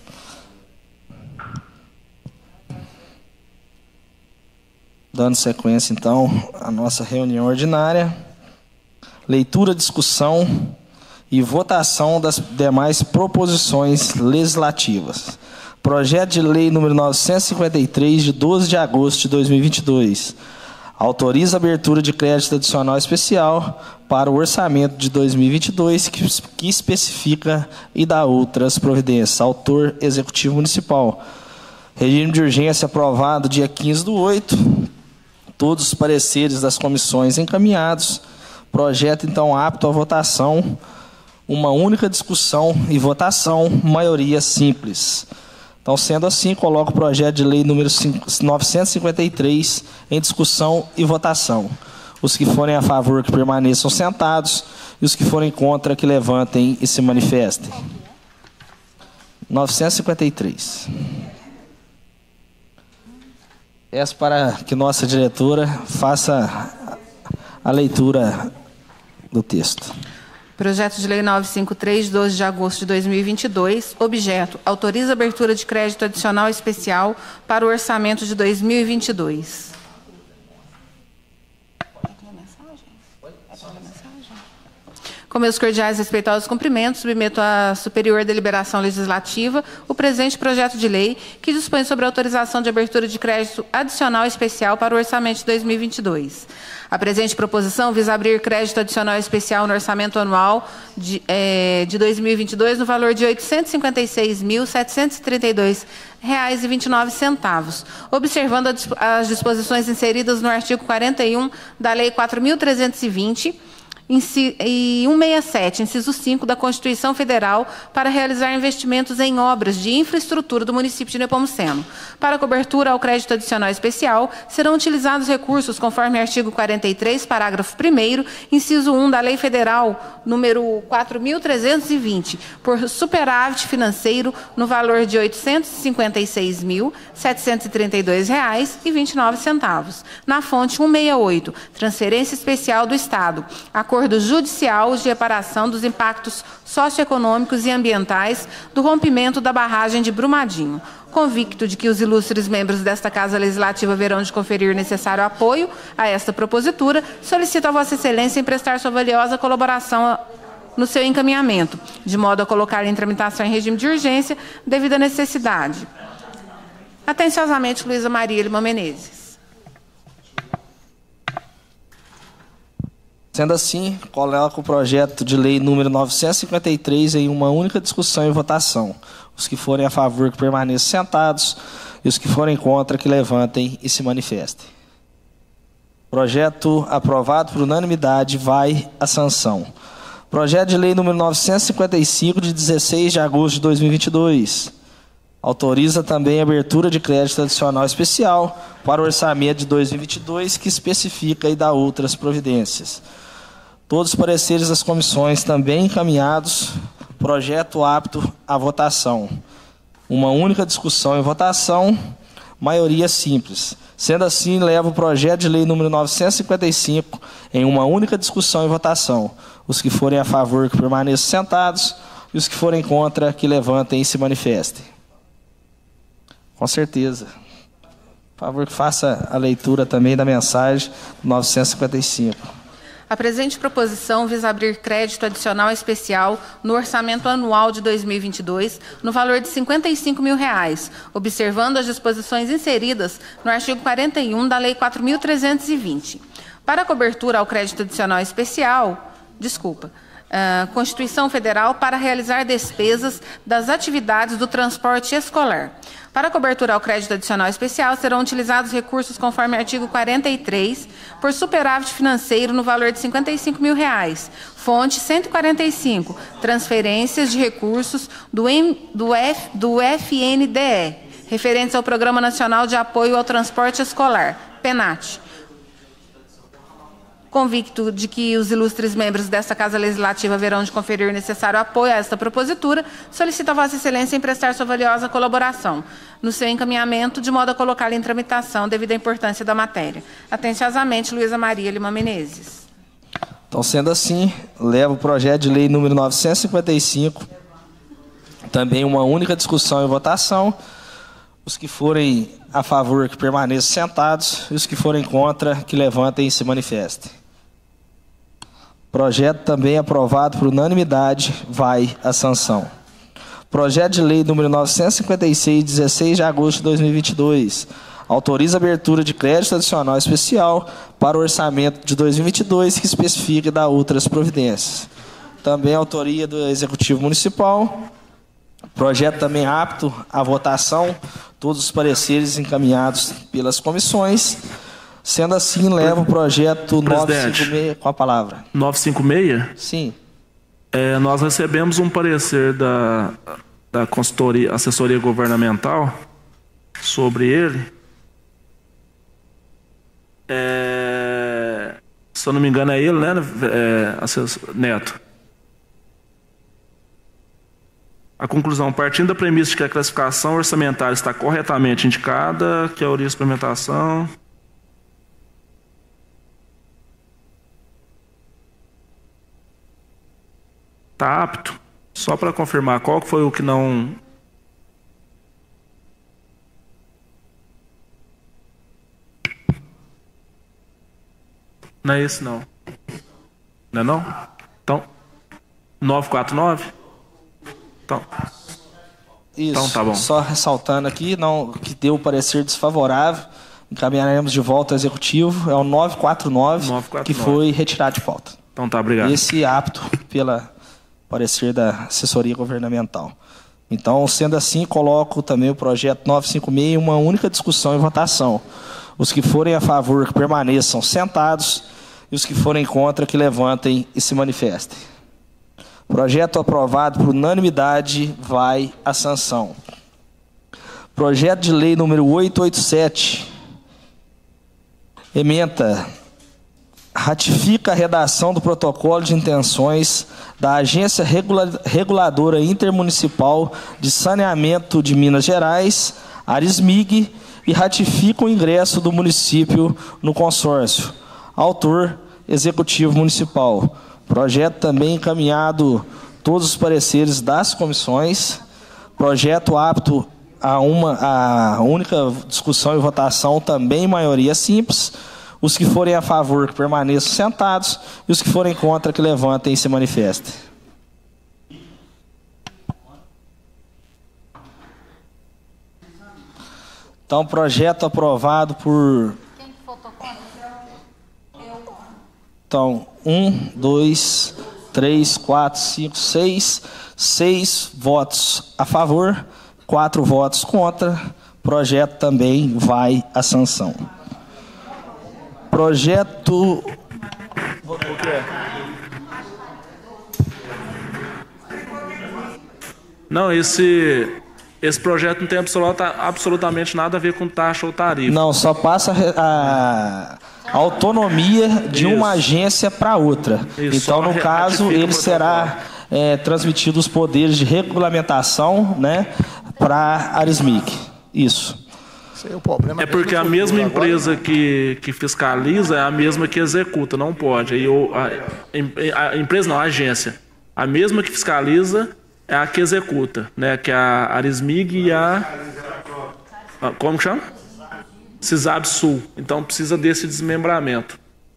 Dando sequência, então, à nossa reunião ordinária. Leitura, discussão e votação das demais proposições legislativas. Projeto de lei número novecentos e cinquenta e três, de doze de agosto de dois mil e vinte e dois. Autoriza a abertura de crédito adicional especial para o orçamento de dois mil e vinte e dois, que, que especifica e dá outras providências. Autor, Executivo Municipal. Regime de urgência aprovado dia quinze do oito. Todos os pareceres das comissões encaminhados. Projeto, então, apto à votação. Uma única discussão e votação, maioria simples. Então, sendo assim, coloco o projeto de lei número novecentos e cinquenta e três em discussão e votação. Os que forem a favor, que permaneçam sentados, e os que forem contra, que levantem e se manifestem. novecentos e cinquenta e três. Peço para que nossa diretora faça a leitura do texto. Projeto de lei novecentos e cinquenta e três, de doze de agosto de dois mil e vinte e dois. Objeto: autoriza a abertura de crédito adicional especial para o orçamento de dois mil e vinte e dois. Com meus cordiais e respeitosos cumprimentos, submeto à superior deliberação legislativa o presente projeto de lei que dispõe sobre a autorização de abertura de crédito adicional especial para o orçamento de dois mil e vinte e dois. A presente proposição visa abrir crédito adicional especial no orçamento anual de, eh, de dois mil e vinte e dois no valor de oitocentos e cinquenta e seis mil, setecentos e trinta e dois reais e vinte e nove centavos, observando a disp- as disposições inseridas no artigo quarenta e um da Lei quatro mil trezentos e vinte e cento e sessenta e sete, inciso cinco da Constituição Federal, para realizar investimentos em obras de infraestrutura do município de Nepomuceno. Para cobertura ao crédito adicional especial, serão utilizados recursos conforme artigo quarenta e três, parágrafo primeiro, inciso um da Lei Federal número quatro mil trezentos e vinte, por superávit financeiro no valor de oitocentos e cinquenta e seis mil, setecentos e trinta e dois reais e vinte e nove centavos. Na fonte cento e sessenta e oito, transferência especial do Estado, acordo judicial de reparação dos impactos socioeconômicos e ambientais do rompimento da barragem de Brumadinho. Convicto de que os ilustres membros desta Casa Legislativa verão de conferir necessário apoio a esta propositura, solicito a Vossa Excelência em prestar sua valiosa colaboração no seu encaminhamento, de modo a colocar em tramitação em regime de urgência, devido à necessidade. Atenciosamente, Luísa Maria Lima Menezes. Sendo assim, coloco o projeto de lei número novecentos e cinquenta e três em uma única discussão e votação. Os que forem a favor, que permaneçam sentados, e os que forem contra, que levantem e se manifestem. Projeto aprovado por unanimidade, vai à sanção. Projeto de lei número novecentos e cinquenta e cinco, de dezesseis de agosto de dois mil e vinte e dois. Autoriza também a abertura de crédito adicional especial para o orçamento de dois mil e vinte e dois, que especifica e dá outras providências. Todos os pareceres das comissões também encaminhados, projeto apto à votação. Uma única discussão e votação, maioria simples. Sendo assim, levo o projeto de lei número novecentos e cinquenta e cinco em uma única discussão e votação. Os que forem a favor, que permaneçam sentados, e os que forem contra, que levantem e se manifestem. Com certeza. Por favor, que faça a leitura também da mensagem novecentos e cinquenta e cinco. A presente proposição visa abrir crédito adicional especial no orçamento anual de dois mil e vinte e dois, no valor de cinquenta e cinco mil reais, observando as disposições inseridas no artigo quarenta e um da Lei quatro mil trezentos e vinte. Para cobertura ao crédito adicional especial, desculpa, Uh, Constituição Federal, para realizar despesas das atividades do transporte escolar. Para cobertura ao crédito adicional especial, serão utilizados recursos conforme artigo quarenta e três, por superávit financeiro no valor de cinquenta e cinco mil reais. Fonte cento e quarenta e cinco, transferências de recursos do, M, do, F, do F N D E, referentes ao Programa Nacional de Apoio ao Transporte Escolar, PENAT. Convicto de que os ilustres membros desta Casa Legislativa verão de conferir necessário apoio a esta propositura, solicito a Vossa Excelência em prestar sua valiosa colaboração no seu encaminhamento, de modo a colocá-la em tramitação devido à importância da matéria. Atenciosamente, Luísa Maria Lima Menezes. Então, sendo assim, levo o projeto de lei número novecentos e cinquenta e cinco, também uma única discussão e votação. Os que forem a favor, que permaneçam sentados, e os que forem contra, que levantem e se manifestem. Projeto também aprovado por unanimidade, vai à sanção. Projeto de lei número novecentos e cinquenta e seis, de dezesseis de agosto de dois mil e vinte e dois. Autoriza a abertura de crédito adicional especial para o orçamento de dois mil e vinte e dois, que especifica e dá outras providências. Também autoria do Executivo Municipal. Projeto também apto à votação, todos os pareceres encaminhados pelas comissões. Sendo assim, leva o projeto novecentos e cinquenta e seis com a palavra. novecentos e cinquenta e seis? Sim. É, nós recebemos um parecer da, da consultoria, assessoria governamental sobre ele. É, se eu não me engano é ele, né, é, assessor, Neto? A conclusão, partindo da premissa de que a classificação orçamentária está corretamente indicada, que a origem de implementação... Está apto. Só para confirmar, qual foi o que não... Não é esse, não. Não é não? Então, novecentos e quarenta e nove? Então, Isso, então tá bom. Só ressaltando aqui, não, que deu o parecer desfavorável, encaminharemos de volta ao executivo, é o novecentos e quarenta e nove, novecentos e quarenta e nove. que foi retirado de pauta. Então tá, obrigado. Esse apto pela parecer da assessoria governamental. Então, sendo assim, coloco também o projeto novecentos e cinquenta e seis em uma única discussão e votação. Os que forem a favor, que permaneçam sentados, e os que forem contra, que levantem e se manifestem. Projeto aprovado por unanimidade, vai à sanção. Projeto de lei número oitocentos e oitenta e sete, ementa, ratifica a redação do protocolo de intenções da Agência Regula- Reguladora Intermunicipal de Saneamento de Minas Gerais, Arismig, e ratifica o ingresso do município no consórcio. Autor, Executivo Municipal. Projeto também encaminhado todos os pareceres das comissões. Projeto apto a uma a única discussão e votação, também maioria simples. Os que forem a favor, que permaneçam sentados, e os que forem contra, que levantem e se manifestem. Então, projeto aprovado por... Então, um, dois, três, quatro, cinco, seis, seis votos a favor, quatro votos contra. Projeto também vai à sanção. Projeto... Não, esse, esse projeto não tem absoluta, absolutamente nada a ver com taxa ou tarifa. Não, só passa a, a autonomia de Isso. uma agência para outra. Isso, só Então, no re- caso, ratifica o ele será é, transmitido os poderes de regulamentação, né, para a Arismig. Isso. Esse é o problema. É porque a mesma empresa que, que fiscaliza é a mesma que executa, não pode. Aí o- a, a empresa não, a agência. A mesma que fiscaliza é a que executa, né? Que é a Arismig e a... a- Como que chama? Cisab Sul. Então precisa desse desmembramento.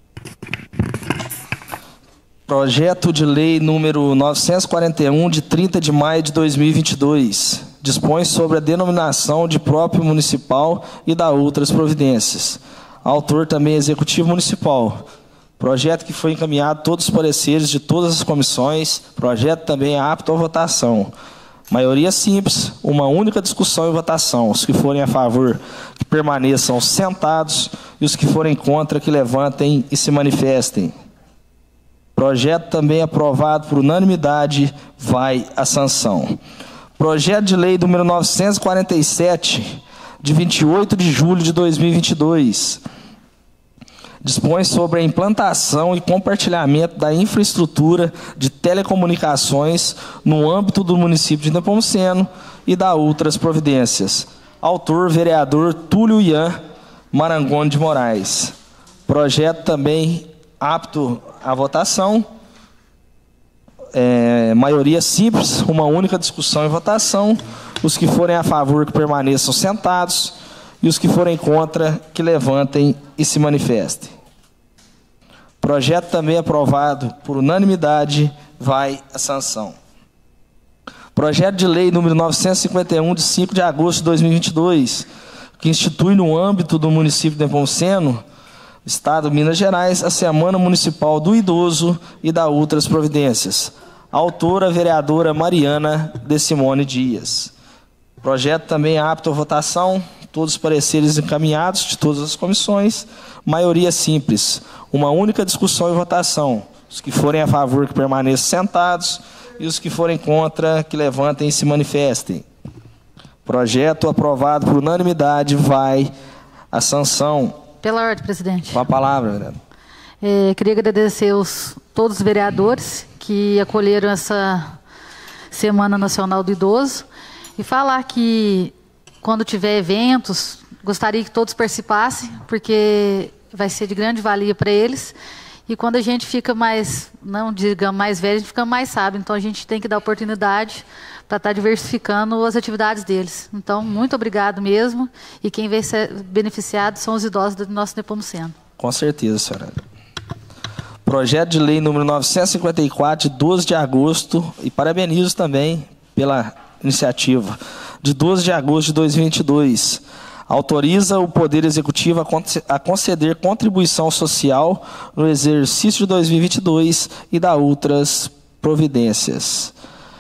Projeto de lei número novecentos e quarenta e um, de trinta de maio de dois mil e vinte e dois. Dispõe sobre a denominação de próprio municipal e da outras providências. Autor também Executivo Municipal. Projeto que foi encaminhado todos os pareceres de todas as comissões. Projeto também é apto à votação. Maioria simples, uma única discussão e votação. Os que forem a favor, que permaneçam sentados, e os que forem contra, que levantem e se manifestem. Projeto também aprovado por unanimidade, vai à sanção. Projeto de lei número novecentos e quarenta e sete, de vinte e oito de julho de dois mil e vinte e dois. Dispõe sobre a implantação e compartilhamento da infraestrutura de telecomunicações no âmbito do município de Nepomuceno e da outras providências. Autor, vereador Túlio Ian Marangoni de Moraes. Projeto também apto à votação. É, maioria simples, uma única discussão e votação. Os que forem a favor, que permaneçam sentados, e os que forem contra, que levantem e se manifestem. Projeto também aprovado por unanimidade, vai à sanção. Projeto de lei número novecentos e cinquenta e um, de cinco de agosto de dois mil e vinte e dois, que institui no âmbito do município de Nepomuceno, Estado de Minas Gerais, a Semana Municipal do Idoso e da outras providências. Autora, vereadora Mariana de Simone Dias. Projeto também apto à votação, todos os pareceres encaminhados de todas as comissões, maioria simples, uma única discussão e votação. Os que forem a favor, que permaneçam sentados, e os que forem contra, que levantem e se manifestem. Projeto aprovado por unanimidade, vai à sanção. Pela ordem, presidente. Com a palavra, vereador. É, queria agradecer os, todos os vereadores que acolheram essa Semana Nacional do Idoso e falar que, quando tiver eventos, gostaria que todos participassem, porque vai ser de grande valia para eles. E quando a gente fica mais, não digamos mais velho, a gente fica mais sábio. Então, a gente tem que dar oportunidade para estar diversificando as atividades deles. Então, muito obrigado mesmo. E quem vai ser beneficiado são os idosos do nosso Nepomuceno. Com certeza, senhora. Projeto de lei número novecentos e cinquenta e quatro, de doze de agosto, e parabenizo também pela iniciativa, de doze de agosto de dois mil e vinte e dois. Autoriza o Poder Executivo a conceder contribuição social no exercício de dois mil e vinte e dois e dá outras providências.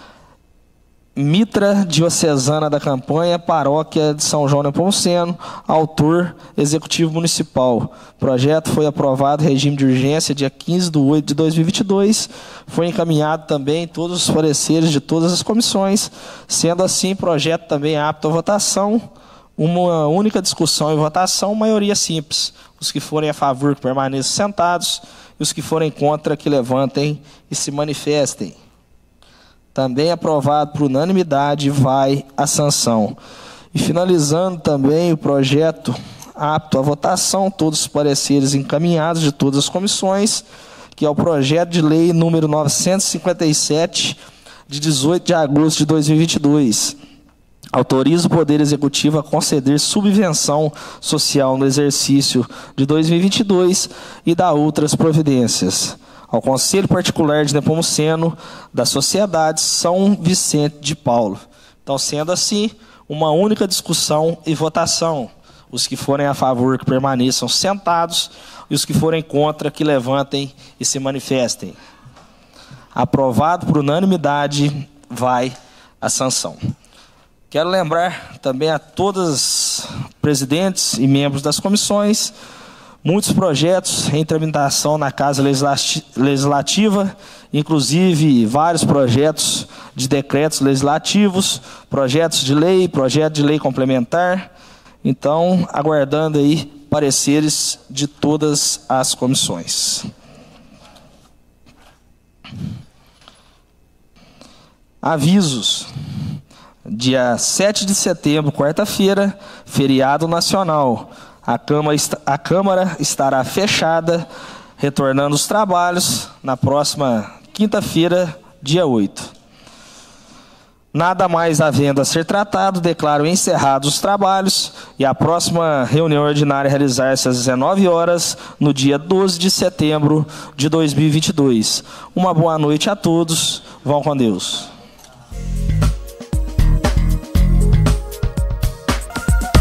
Mitra Diocesana da Campanha, Paróquia de São João Nepomuceno, autor, Executivo Municipal. O projeto foi aprovado em regime de urgência dia quinze de oito de dois mil e vinte e dois, foi encaminhado também todos os pareceres de todas as comissões, sendo assim, projeto também apto à votação, uma única discussão e votação, maioria simples. Os que forem a favor que permaneçam sentados, e os que forem contra que levantem e se manifestem. Também aprovado por unanimidade, vai a sanção. E finalizando também o projeto apto à votação, todos os pareceres encaminhados de todas as comissões, que é o projeto de lei número novecentos e cinquenta e sete, de dezoito de agosto de dois mil e vinte e dois. Autoriza o Poder Executivo a conceder subvenção social no exercício de dois mil e vinte e dois e dá outras providências. Ao Conselho Particular de Nepomuceno da Sociedade São Vicente de Paulo. Então, sendo assim, uma única discussão e votação. Os que forem a favor que permaneçam sentados e os que forem contra que levantem e se manifestem. Aprovado por unanimidade, vai a sanção. Quero lembrar também a todos os presidentes e membros das comissões, muitos projetos em tramitação na Casa Legislativa, inclusive vários projetos de decretos legislativos, projetos de lei, projeto de lei complementar. Então, aguardando aí pareceres de todas as comissões. Avisos. Dia sete de setembro, quarta-feira, feriado nacional. A Câmara, a Câmara estará fechada, retornando os trabalhos na próxima quinta-feira, dia oito. Nada mais havendo a ser tratado, declaro encerrados os trabalhos e a próxima reunião ordinária realizar-se às dezenove horas, no dia doze de setembro de dois mil e vinte e dois. Uma boa noite a todos, vão com Deus.